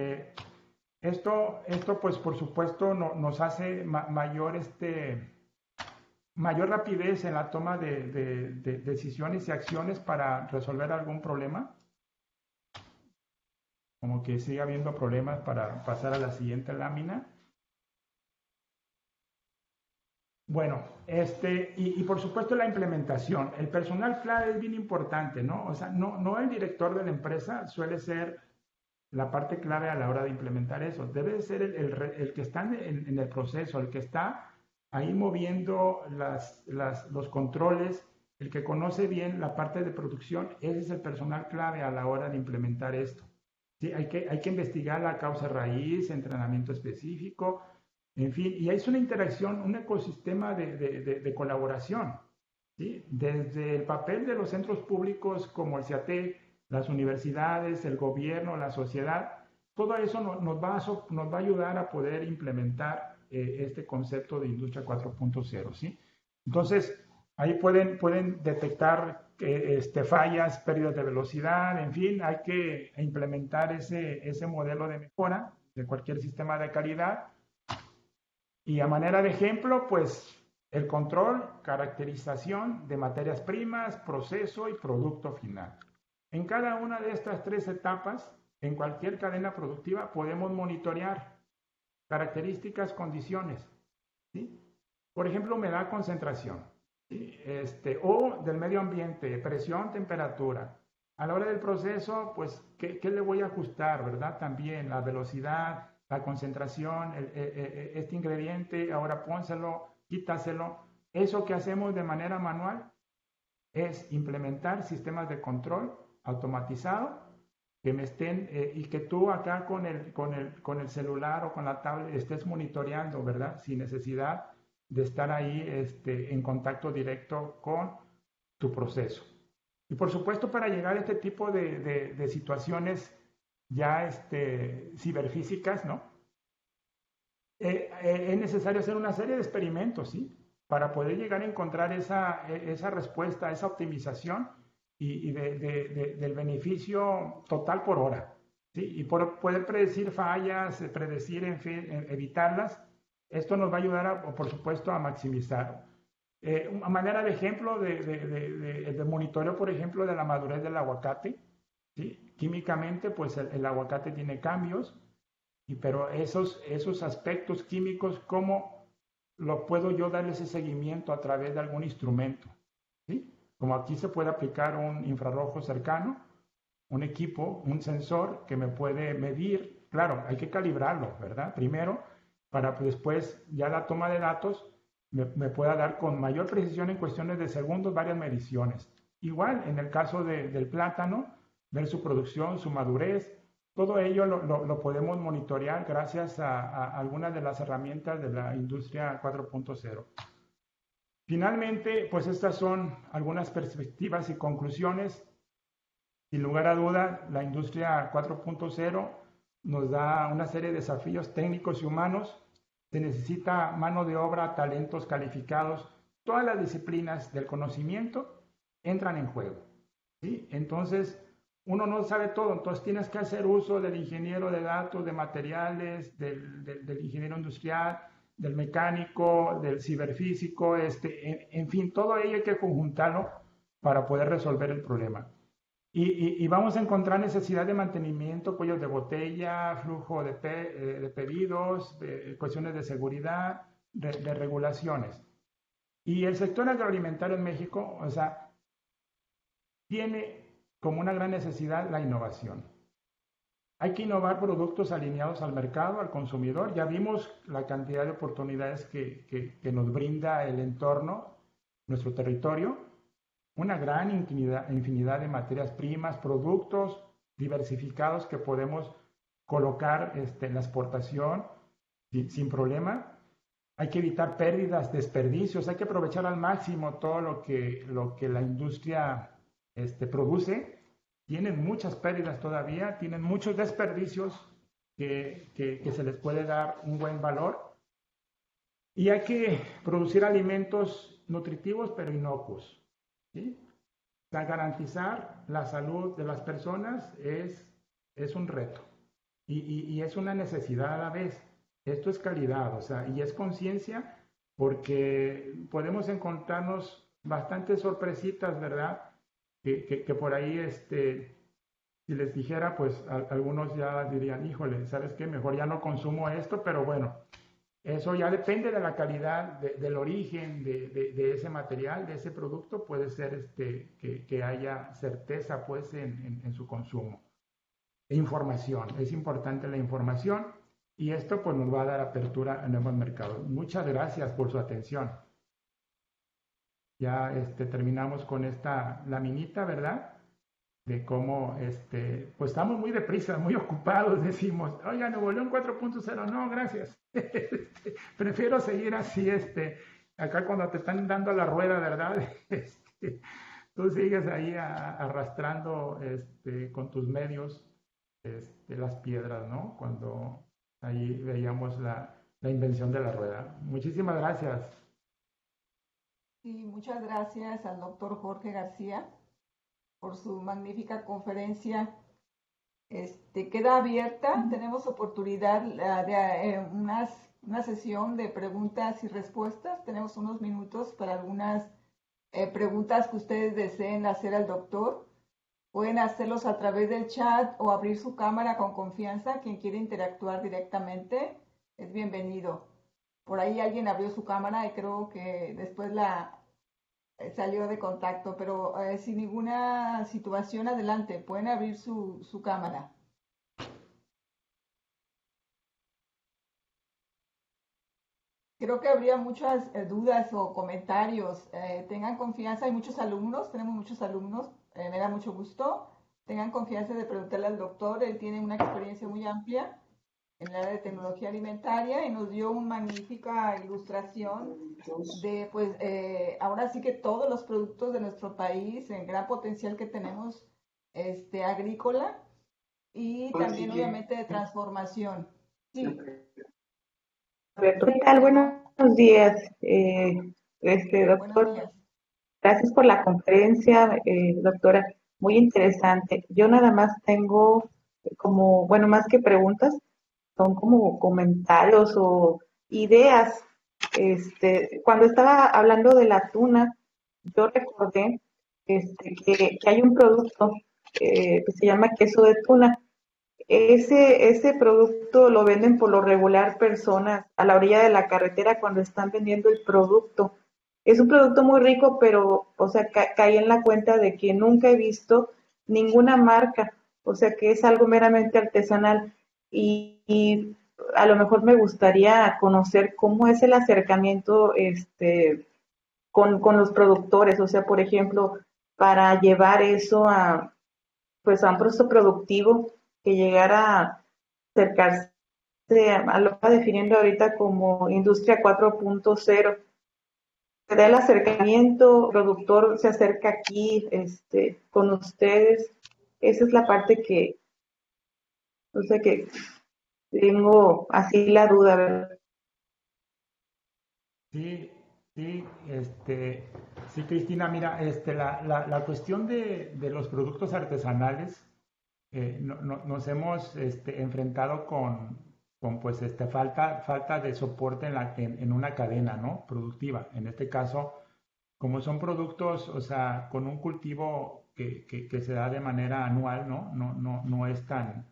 Esto pues por supuesto nos hace mayor rapidez en la toma de decisiones y acciones para resolver algún problema, como que siga habiendo problemas para pasar a la siguiente lámina. Bueno, y por supuesto la implementación. El personal clave es bien importante, ¿no? O sea, no el director de la empresa suele ser la parte clave a la hora de implementar eso. Debe ser el que está en el proceso, el que está ahí moviendo los controles, el que conoce bien la parte de producción. Ese es el personal clave a la hora de implementar esto. Sí, hay que investigar la causa raíz, entrenamiento específico, en fin, y es una interacción, un ecosistema de colaboración, ¿sí? Desde el papel de los centros públicos como el CIATEC, las universidades, el gobierno, la sociedad, todo eso nos va a ayudar a poder implementar este concepto de Industria 4.0, ¿sí? Entonces, ahí pueden detectar fallas, pérdidas de velocidad, en fin, hay que implementar ese modelo de mejora de cualquier sistema de calidad. Y a manera de ejemplo, pues el control, caracterización de materias primas, proceso y producto final. En cada una de estas 3 etapas, en cualquier cadena productiva, podemos monitorear características, condiciones, ¿sí? Por ejemplo, humedad, concentración, ¿sí? O del medio ambiente, presión, temperatura. A la hora del proceso, pues, ¿qué le voy a ajustar, verdad? También la velocidad, la concentración, este ingrediente, ahora pónselo, quítaselo. Eso que hacemos de manera manual es implementar sistemas de control automatizado que me estén y que tú acá con el celular o con la tablet estés monitoreando, ¿verdad? Sin necesidad de estar ahí en contacto directo con tu proceso. Y por supuesto, para llegar a este tipo de situaciones ya ciberfísicas, ¿no? Es necesario hacer una serie de experimentos, ¿sí? Para poder llegar a encontrar esa respuesta, esa optimización y del beneficio total por hora, ¿sí? Y por poder predecir fallas, predecir, en fin, evitarlas, esto nos va a ayudar, por supuesto, a maximizar. Una manera de ejemplo de monitoreo, por ejemplo, de la madurez del aguacate, ¿sí? Químicamente, pues el aguacate tiene cambios, pero esos aspectos químicos, ¿cómo lo puedo yo darle ese seguimiento a través de algún instrumento? ¿Sí? Como aquí se puede aplicar un infrarrojo cercano, un equipo, un sensor que me puede medir. Claro, hay que calibrarlo, ¿verdad? Primero, para después ya la toma de datos me pueda dar con mayor precisión en cuestiones de segundos varias mediciones. Igual en el caso del plátano, ver su producción, su madurez, todo ello lo podemos monitorear gracias a algunas de las herramientas de la industria 4.0. Finalmente, pues estas son algunas perspectivas y conclusiones. Sin lugar a duda, la industria 4.0 nos da una serie de desafíos técnicos y humanos. Se necesita mano de obra, talentos calificados. Todas las disciplinas del conocimiento entran en juego, ¿sí? Entonces, uno no sabe todo, entonces tienes que hacer uso del ingeniero de datos, de materiales, del ingeniero industrial, del mecánico, del ciberfísico, en fin, todo ello hay que conjuntarlo para poder resolver el problema. Y vamos a encontrar necesidad de mantenimiento, cuellos de botella, flujo de pedidos, cuestiones de seguridad, de regulaciones. Y el sector agroalimentario en México, o sea, tiene como una gran necesidad la innovación. Hay que innovar productos alineados al mercado, al consumidor. Ya vimos la cantidad de oportunidades que nos brinda el entorno, nuestro territorio, una gran infinidad de materias primas, productos diversificados que podemos colocar en la exportación sin problema. Hay que evitar pérdidas, desperdicios, hay que aprovechar al máximo todo lo que la industria produce. Tienen muchas pérdidas todavía, tienen muchos desperdicios que se les puede dar un buen valor. Y hay que producir alimentos nutritivos pero inocuos, ¿sí? O sea, garantizar la salud de las personas es un reto y es una necesidad a la vez. Esto es calidad, o sea, y es conciencia porque podemos encontrarnos bastantes sorpresitas, ¿verdad? Que por ahí, si les dijera, pues algunos ya dirían, híjole, ¿sabes qué? Mejor ya no consumo esto, pero bueno, eso ya depende de la calidad, del origen de ese material, de ese producto, puede ser que haya certeza pues en su consumo. Información, es importante la información y esto pues nos va a dar apertura a nuevos mercados. Muchas gracias por su atención. Ya terminamos con esta laminita, ¿verdad? De cómo, pues estamos muy deprisa, muy ocupados, decimos, oiga, Nuevo León 4.0, no, gracias. Prefiero seguir así, acá cuando te están dando la rueda, ¿verdad? Tú sigues ahí arrastrando, con tus medios, las piedras, ¿no? Cuando ahí veíamos la invención de la rueda. Muchísimas gracias. Sí, muchas gracias al doctor Jorge García por su magnífica conferencia. Queda abierta, tenemos oportunidad de una sesión de preguntas y respuestas. Tenemos unos minutos para algunas preguntas que ustedes deseen hacer al doctor. Pueden hacerlos a través del chat o abrir su cámara con confianza. Quien quiere interactuar directamente es bienvenido. Por ahí alguien abrió su cámara y creo que después salió de contacto, pero sin ninguna situación, adelante, pueden abrir su cámara. Creo que habría muchas dudas o comentarios. Tengan confianza, hay muchos alumnos, tenemos muchos alumnos, me da mucho gusto. Tengan confianza de preguntarle al doctor, él tiene una experiencia muy amplia en el área de tecnología alimentaria y nos dio una magnífica ilustración de, pues, ahora sí que todos los productos de nuestro país, en gran potencial que tenemos, agrícola y también obviamente de transformación. Sí. ¿Qué tal? Buenos días, Buenos doctor. días. Gracias por la conferencia, doctora. Muy interesante. Yo nada más tengo como, bueno, más que preguntas, son como comentarios o ideas. Cuando estaba hablando de la tuna, yo recordé que hay un producto que se llama queso de tuna. Ese producto lo venden por lo regular personas a la orilla de la carretera cuando están vendiendo el producto. Es un producto muy rico, pero, o sea, caí en la cuenta de que nunca he visto ninguna marca, o sea, que es algo meramente artesanal y a lo mejor me gustaría conocer cómo es el acercamiento con los productores, o sea, por ejemplo, para llevar eso pues a un proceso productivo que llegara a acercarse a lo que está definiendo ahorita como industria 4.0. Se da el acercamiento, el productor se acerca aquí con ustedes. Esa es la parte que, o sea, que tengo así la duda, ¿verdad? Sí, sí, sí, Cristina, mira, la cuestión de los productos artesanales, nos hemos enfrentado con pues, falta de soporte en una cadena, ¿no? Productiva. En este caso, como son productos, o sea, con un cultivo que se da de manera anual, ¿no? No es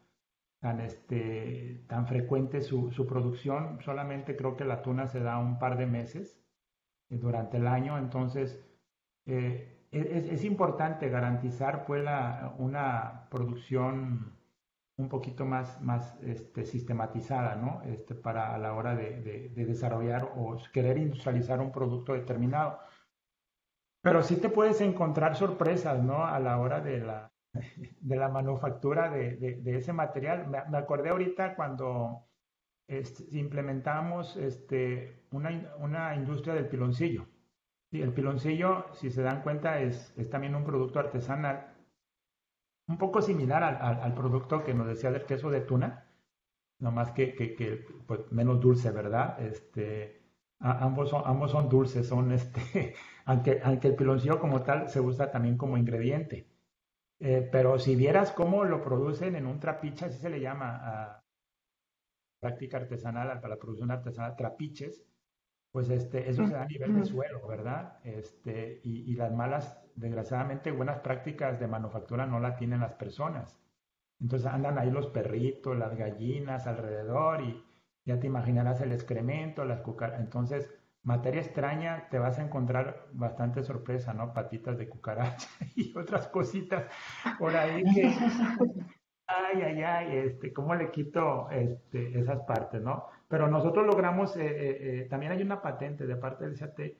tan frecuente su producción. Solamente creo que la tuna se da un par de meses durante el año. Entonces, es importante garantizar pues una producción un poquito más sistematizada, ¿no? Para a la hora de desarrollar o querer industrializar un producto determinado. Pero sí te puedes encontrar sorpresas, ¿no? A la hora de la manufactura de ese material. Me acordé ahorita cuando implementamos una industria del piloncillo. Sí, el piloncillo, si se dan cuenta, es también un producto artesanal, un poco similar al producto que nos decía del queso de tuna, no más que pues, menos dulce, ¿verdad? Ambos son dulces, aunque el piloncillo como tal se usa también como ingrediente. Pero si vieras cómo lo producen en un trapiche, así se le llama a práctica artesanal, para la producción artesanal, trapiches, pues eso se da a nivel de suelo, ¿verdad? Y las malas, desgraciadamente, buenas prácticas de manufactura no la tienen las personas. Entonces andan ahí los perritos, las gallinas alrededor y ya te imaginarás el excremento, las cucarachas. Entonces, materia extraña, te vas a encontrar bastante sorpresa, ¿no? Patitas de cucaracha y otras cositas por ahí que, ay, ay, ay, ¿cómo le quito esas partes, ¿no? Pero nosotros logramos, también hay una patente de parte del CAT,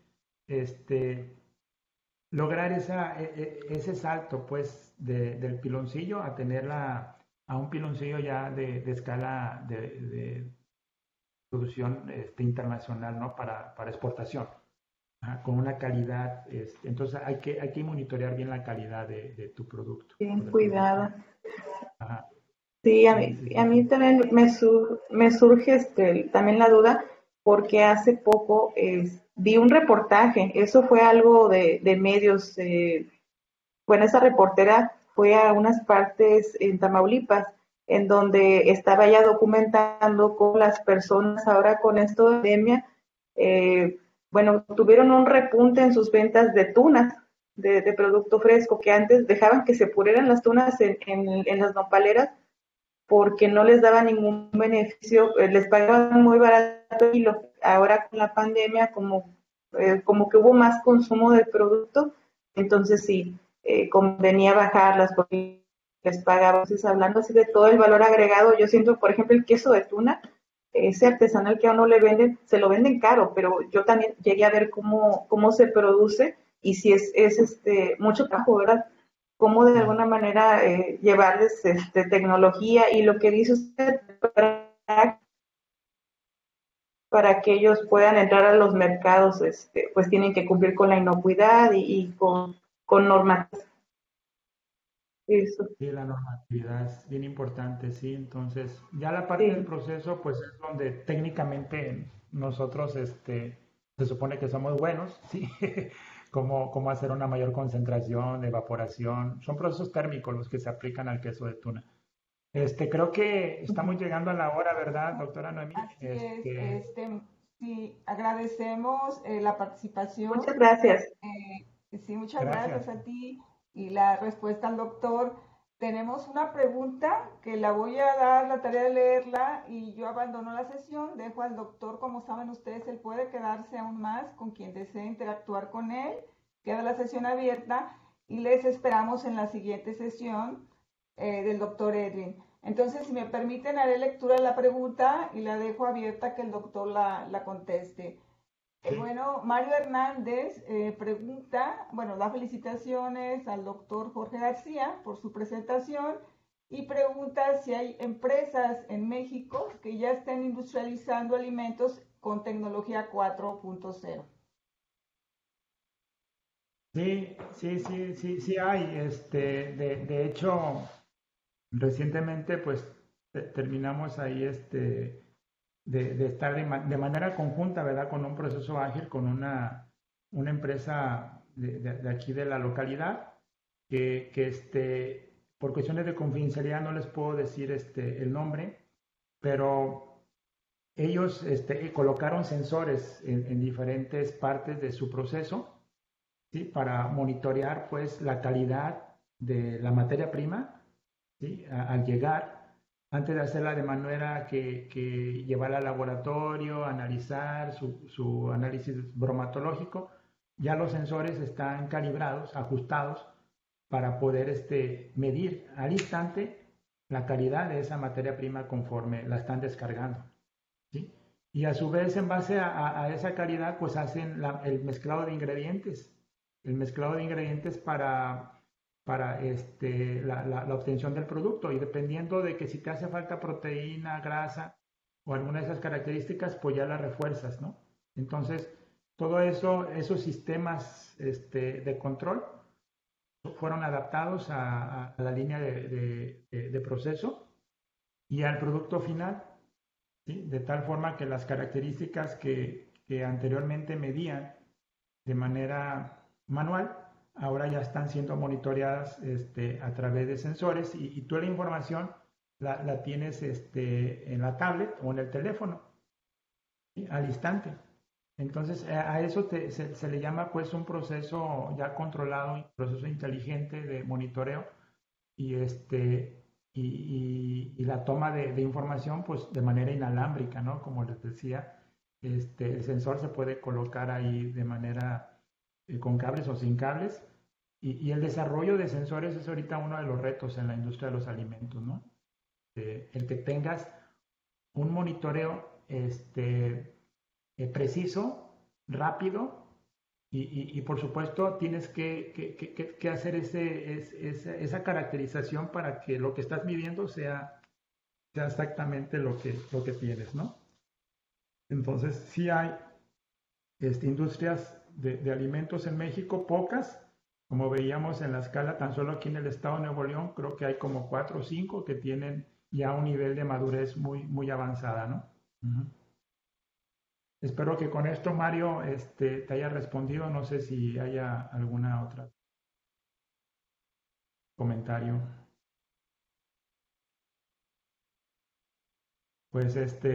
lograr ese salto, pues, del piloncillo a tenerla a un piloncillo ya de escala de producción internacional, ¿no? Para exportación, ajá, con una calidad, entonces hay que monitorear bien la calidad de tu producto o Bien del producto. cuidada. Ajá. Sí, Sí, sí, a sí, mí sí. también me surge también la duda porque hace poco vi un reportaje, eso fue algo de medios, bueno, esa reportera fue a unas partes en Tamaulipas, en donde estaba ya documentando cómo las personas ahora con esto de pandemia, eh, bueno, tuvieron un repunte en sus ventas de tunas, de producto fresco, que antes dejaban que se pudieran las tunas en las nopaleras porque no les daba ningún beneficio, les pagaban muy barato y ahora con la pandemia como que hubo más consumo del producto, entonces sí, convenía bajarlas porque les pagaba. Entonces, hablando así de todo el valor agregado, yo siento, por ejemplo, el queso de tuna, ese artesanal que a uno le venden, se lo venden caro, pero yo también llegué a ver cómo se produce y si es mucho trabajo, ¿verdad? Cómo de Sí. alguna manera llevarles tecnología y lo que dice usted para que ellos puedan entrar a los mercados, pues tienen que cumplir con la inocuidad y con normas. Eso, Sí, la normatividad es bien importante, sí. Entonces, ya la parte del sí. proceso, pues es donde técnicamente nosotros, se supone que somos buenos, sí. Cómo hacer una mayor concentración, evaporación. Son procesos térmicos los que se aplican al queso de tuna. Creo que estamos llegando a la hora, ¿verdad, doctora Noemí? Así es, sí, agradecemos la participación. Muchas gracias. Sí, muchas gracias Gracias. a ti y la respuesta al doctor. Tenemos una pregunta que la voy a dar la tarea de leerla y yo abandono la sesión, dejo al doctor, como saben ustedes, él puede quedarse aún más con quien desee interactuar con él, queda la sesión abierta y les esperamos en la siguiente sesión del doctor Edwin. Entonces, si me permiten, haré lectura de la pregunta y la dejo abierta que el doctor la conteste. Sí. Bueno, Mario Hernández pregunta, bueno, da felicitaciones al doctor Jorge García por su presentación y pregunta si hay empresas en México que ya estén industrializando alimentos con tecnología 4.0. Sí, sí, sí, sí, sí hay. De hecho, recientemente, pues, terminamos ahí, de estar de manera conjunta, ¿verdad? Con un proceso ágil, con una empresa de aquí de la localidad, que por cuestiones de confidencialidad no les puedo decir el nombre, pero ellos colocaron sensores en diferentes partes de su proceso, ¿sí? Para monitorear, pues, la calidad de la materia prima, ¿sí? Al llegar, antes de hacerla de manera que llevarla al laboratorio, analizar su análisis bromatológico, ya los sensores están calibrados, ajustados para poder medir al instante la calidad de esa materia prima conforme la están descargando, ¿sí? Y a su vez, en base a esa calidad, pues hacen el mezclado de ingredientes, para la obtención del producto. Y dependiendo de que si te hace falta proteína, grasa o alguna de esas características, pues ya la refuerzas, ¿no? Entonces, todo eso, esos sistemas de control fueron adaptados a la línea de proceso y al producto final, ¿sí? De tal forma que las características que anteriormente medían de manera manual, ahora ya están siendo monitoreadas a través de sensores y tú la información la tienes en la tablet o en el teléfono, ¿sí? Al instante. Entonces, a eso se le llama pues un proceso ya controlado, un proceso inteligente de monitoreo y, y la toma de información pues de manera inalámbrica, ¿no? Como les decía, el sensor se puede colocar ahí de manera con cables o sin cables y el desarrollo de sensores es ahorita uno de los retos en la industria de los alimentos, ¿no? El que tengas un monitoreo preciso, rápido y por supuesto tienes que hacer esa caracterización para que lo que estás midiendo sea exactamente lo que tienes, ¿no? Entonces, sí hay industrias de alimentos en México, pocas, como veíamos en la escala, tan solo aquí en el estado de Nuevo León, creo que hay como 4 o 5 que tienen ya un nivel de madurez muy, muy avanzada, ¿no? Uh-huh. Espero que con esto, Mario, te haya respondido. No sé si haya alguna otra comentario. Pues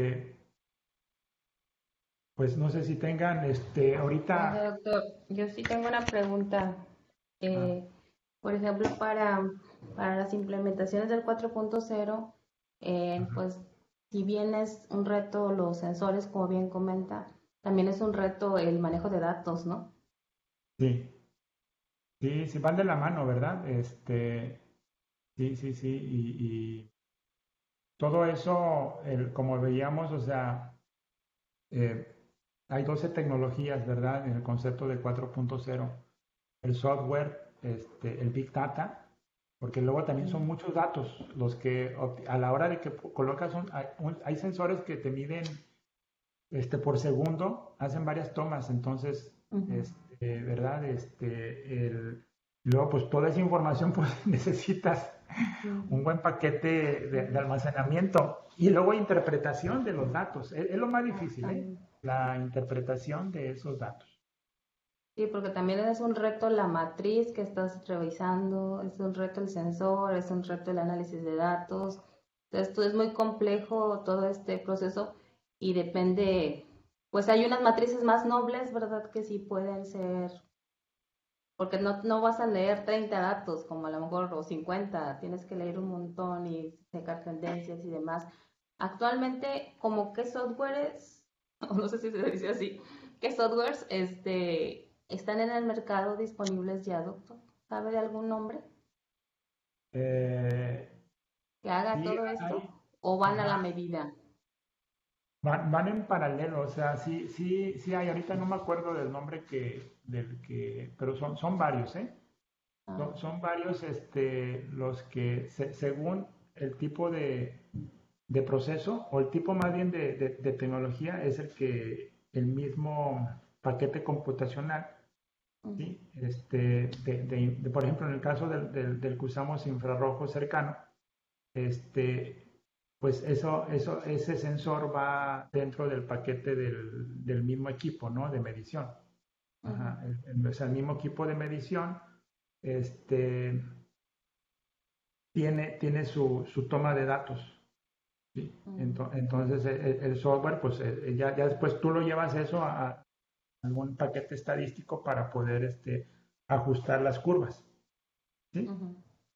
pues no sé si tengan Oiga, ahorita. doctor, yo sí tengo una pregunta. Ah, Eh, por ejemplo, para las implementaciones del 4.0, ajá. pues si bien es un reto los sensores, como bien comenta, también es un reto el manejo de datos, ¿no? Sí, sí, sí van de la mano, ¿verdad? Sí, sí, sí. Y todo eso, como veíamos, o sea, eh, hay 12 tecnologías, ¿verdad? En el concepto de 4.0. El software, el Big Data, porque luego también son Mm, muchos datos los que a la hora de que colocas, hay sensores que te miden por segundo, hacen varias tomas, entonces, ujú. ¿verdad? Luego, pues toda esa información, pues necesitas un Mm, buen paquete de sí, almacenamiento y luego interpretación de los datos. Es lo más difícil, ¿eh? exactamente. La interpretación de esos datos. Sí, porque también es un reto la matriz que estás revisando, es un reto el sensor, es un reto el análisis de datos. Entonces, es muy complejo todo este proceso y depende, pues hay unas matrices más nobles, ¿verdad? Que sí pueden ser, porque no vas a leer 30 datos como a lo mejor o 50, tienes que leer un montón y sacar tendencias y demás. Actualmente, como qué softwares, o no sé si se dice así, qué softwares están en el mercado disponibles ya, doctor. ¿Sabe de algún nombre Eh, que haga sí, todo esto? hay, ¿O van a la ajá, medida? van en paralelo, o sea, sí, sí, sí hay, ahorita no me acuerdo del nombre pero son varios, ¿eh? Ah, Son varios los que según el tipo de proceso o el tipo más bien de tecnología es el mismo paquete computacional, ujú, ¿sí? Por ejemplo, en el caso del que usamos infrarrojo cercano, este, pues ese sensor va dentro del paquete del mismo equipo, ¿no? De medición. ujú, Ajá, o sea, el mismo equipo de medición, este, tiene su toma de datos, ¿sí? ujú. Entonces, el software, pues ya después tú lo llevas eso a algún paquete estadístico para poder ajustar las curvas, ¿sí? Ujú.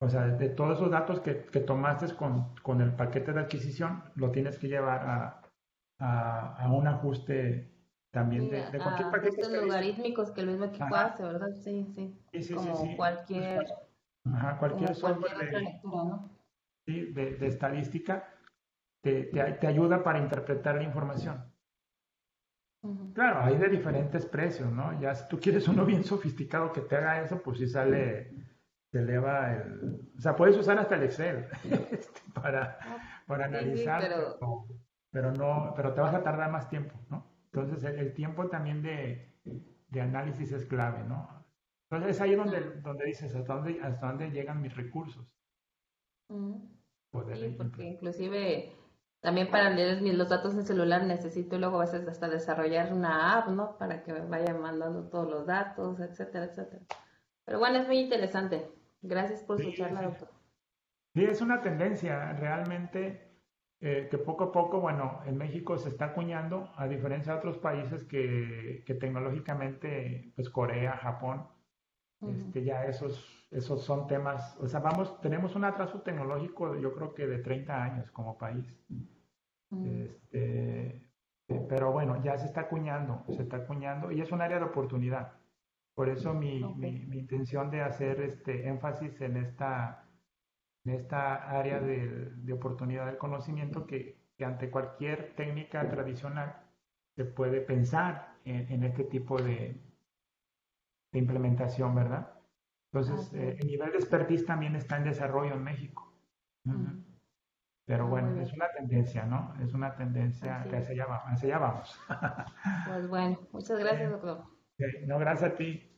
o sea, de todos esos datos que tomaste con el paquete de adquisición, lo tienes que llevar a un ajuste también Sí, de cualquier a paquete ajustes estadístico. logarítmicos que el mismo equipo Ajá, hace, ¿verdad? Sí, sí. sí, sí, sí, Como sí. Pues, ajá, cualquier como software cualquier otra lectura, ¿no? sí, de estadística te ayuda para interpretar la información. Ujú. Claro, hay de diferentes precios, ¿no? Ya si tú quieres uno bien sofisticado que te haga eso, pues sí sale, te eleva el... O sea, puedes usar hasta el Excel para, Ah, para sí, sí, analizar, pero pero no, pero te vas a tardar más tiempo, ¿no? Entonces el tiempo también de análisis es clave, ¿no? Entonces es ahí donde dices, hasta dónde llegan mis recursos? ujú. Poder Sí, porque implementar. inclusive también para leer los datos en celular necesito luego a veces hasta desarrollar una app, ¿no? Para que me vaya mandando todos los datos, etcétera, etcétera. Pero bueno, es muy interesante. Gracias por su Sí, charla, sí. doctor. Sí, es una tendencia realmente que poco a poco, bueno, en México se está acuñando, a diferencia de otros países que tecnológicamente, pues Corea, Japón, Ujú, ya esos son temas, o sea, tenemos un atraso tecnológico, yo creo que de 30 años como país. ujú. Pero bueno, ya se está acuñando y es un área de oportunidad. Por eso Ok. mi intención de hacer este énfasis en esta área de oportunidad del conocimiento que ante cualquier técnica tradicional se puede pensar en este tipo de implementación, ¿verdad? Entonces, Así es. el nivel de expertise también está en desarrollo en México. Ujú. Ujú. Pero Ah, muy bueno, es bien. una tendencia, ¿no? Es una tendencia Así que es. hacia allá vamos. Pues bueno, muchas gracias, Eh, doctor. no, gracias a ti.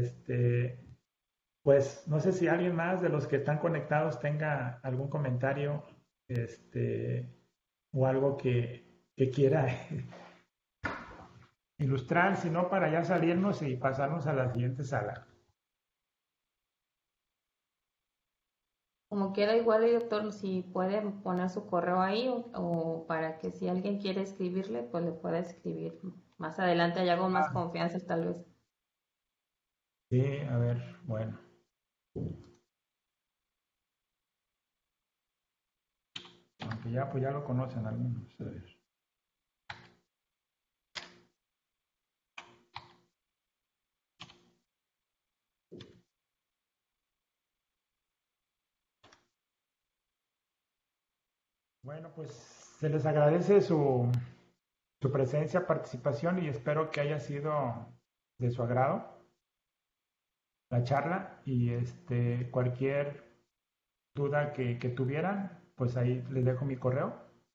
Pues no sé si alguien más de los que están conectados tenga algún comentario, o algo que quiera ilustrar, si no, para ya salirnos y pasarnos a la siguiente sala. Como quiera, igual el doctor, si puede poner su correo ahí o para que si alguien quiere escribirle, pues le pueda escribir más adelante, ya con más confianza tal vez. Sí, a ver, bueno. Aunque ya, pues ya lo conocen algunos. A ver. Bueno, pues se les agradece su presencia, participación y espero que haya sido de su agrado la charla y cualquier duda que tuvieran, pues ahí les dejo mi correo.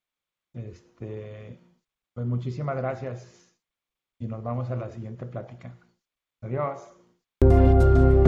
Pues muchísimas gracias y nos vamos a la siguiente plática. Adiós.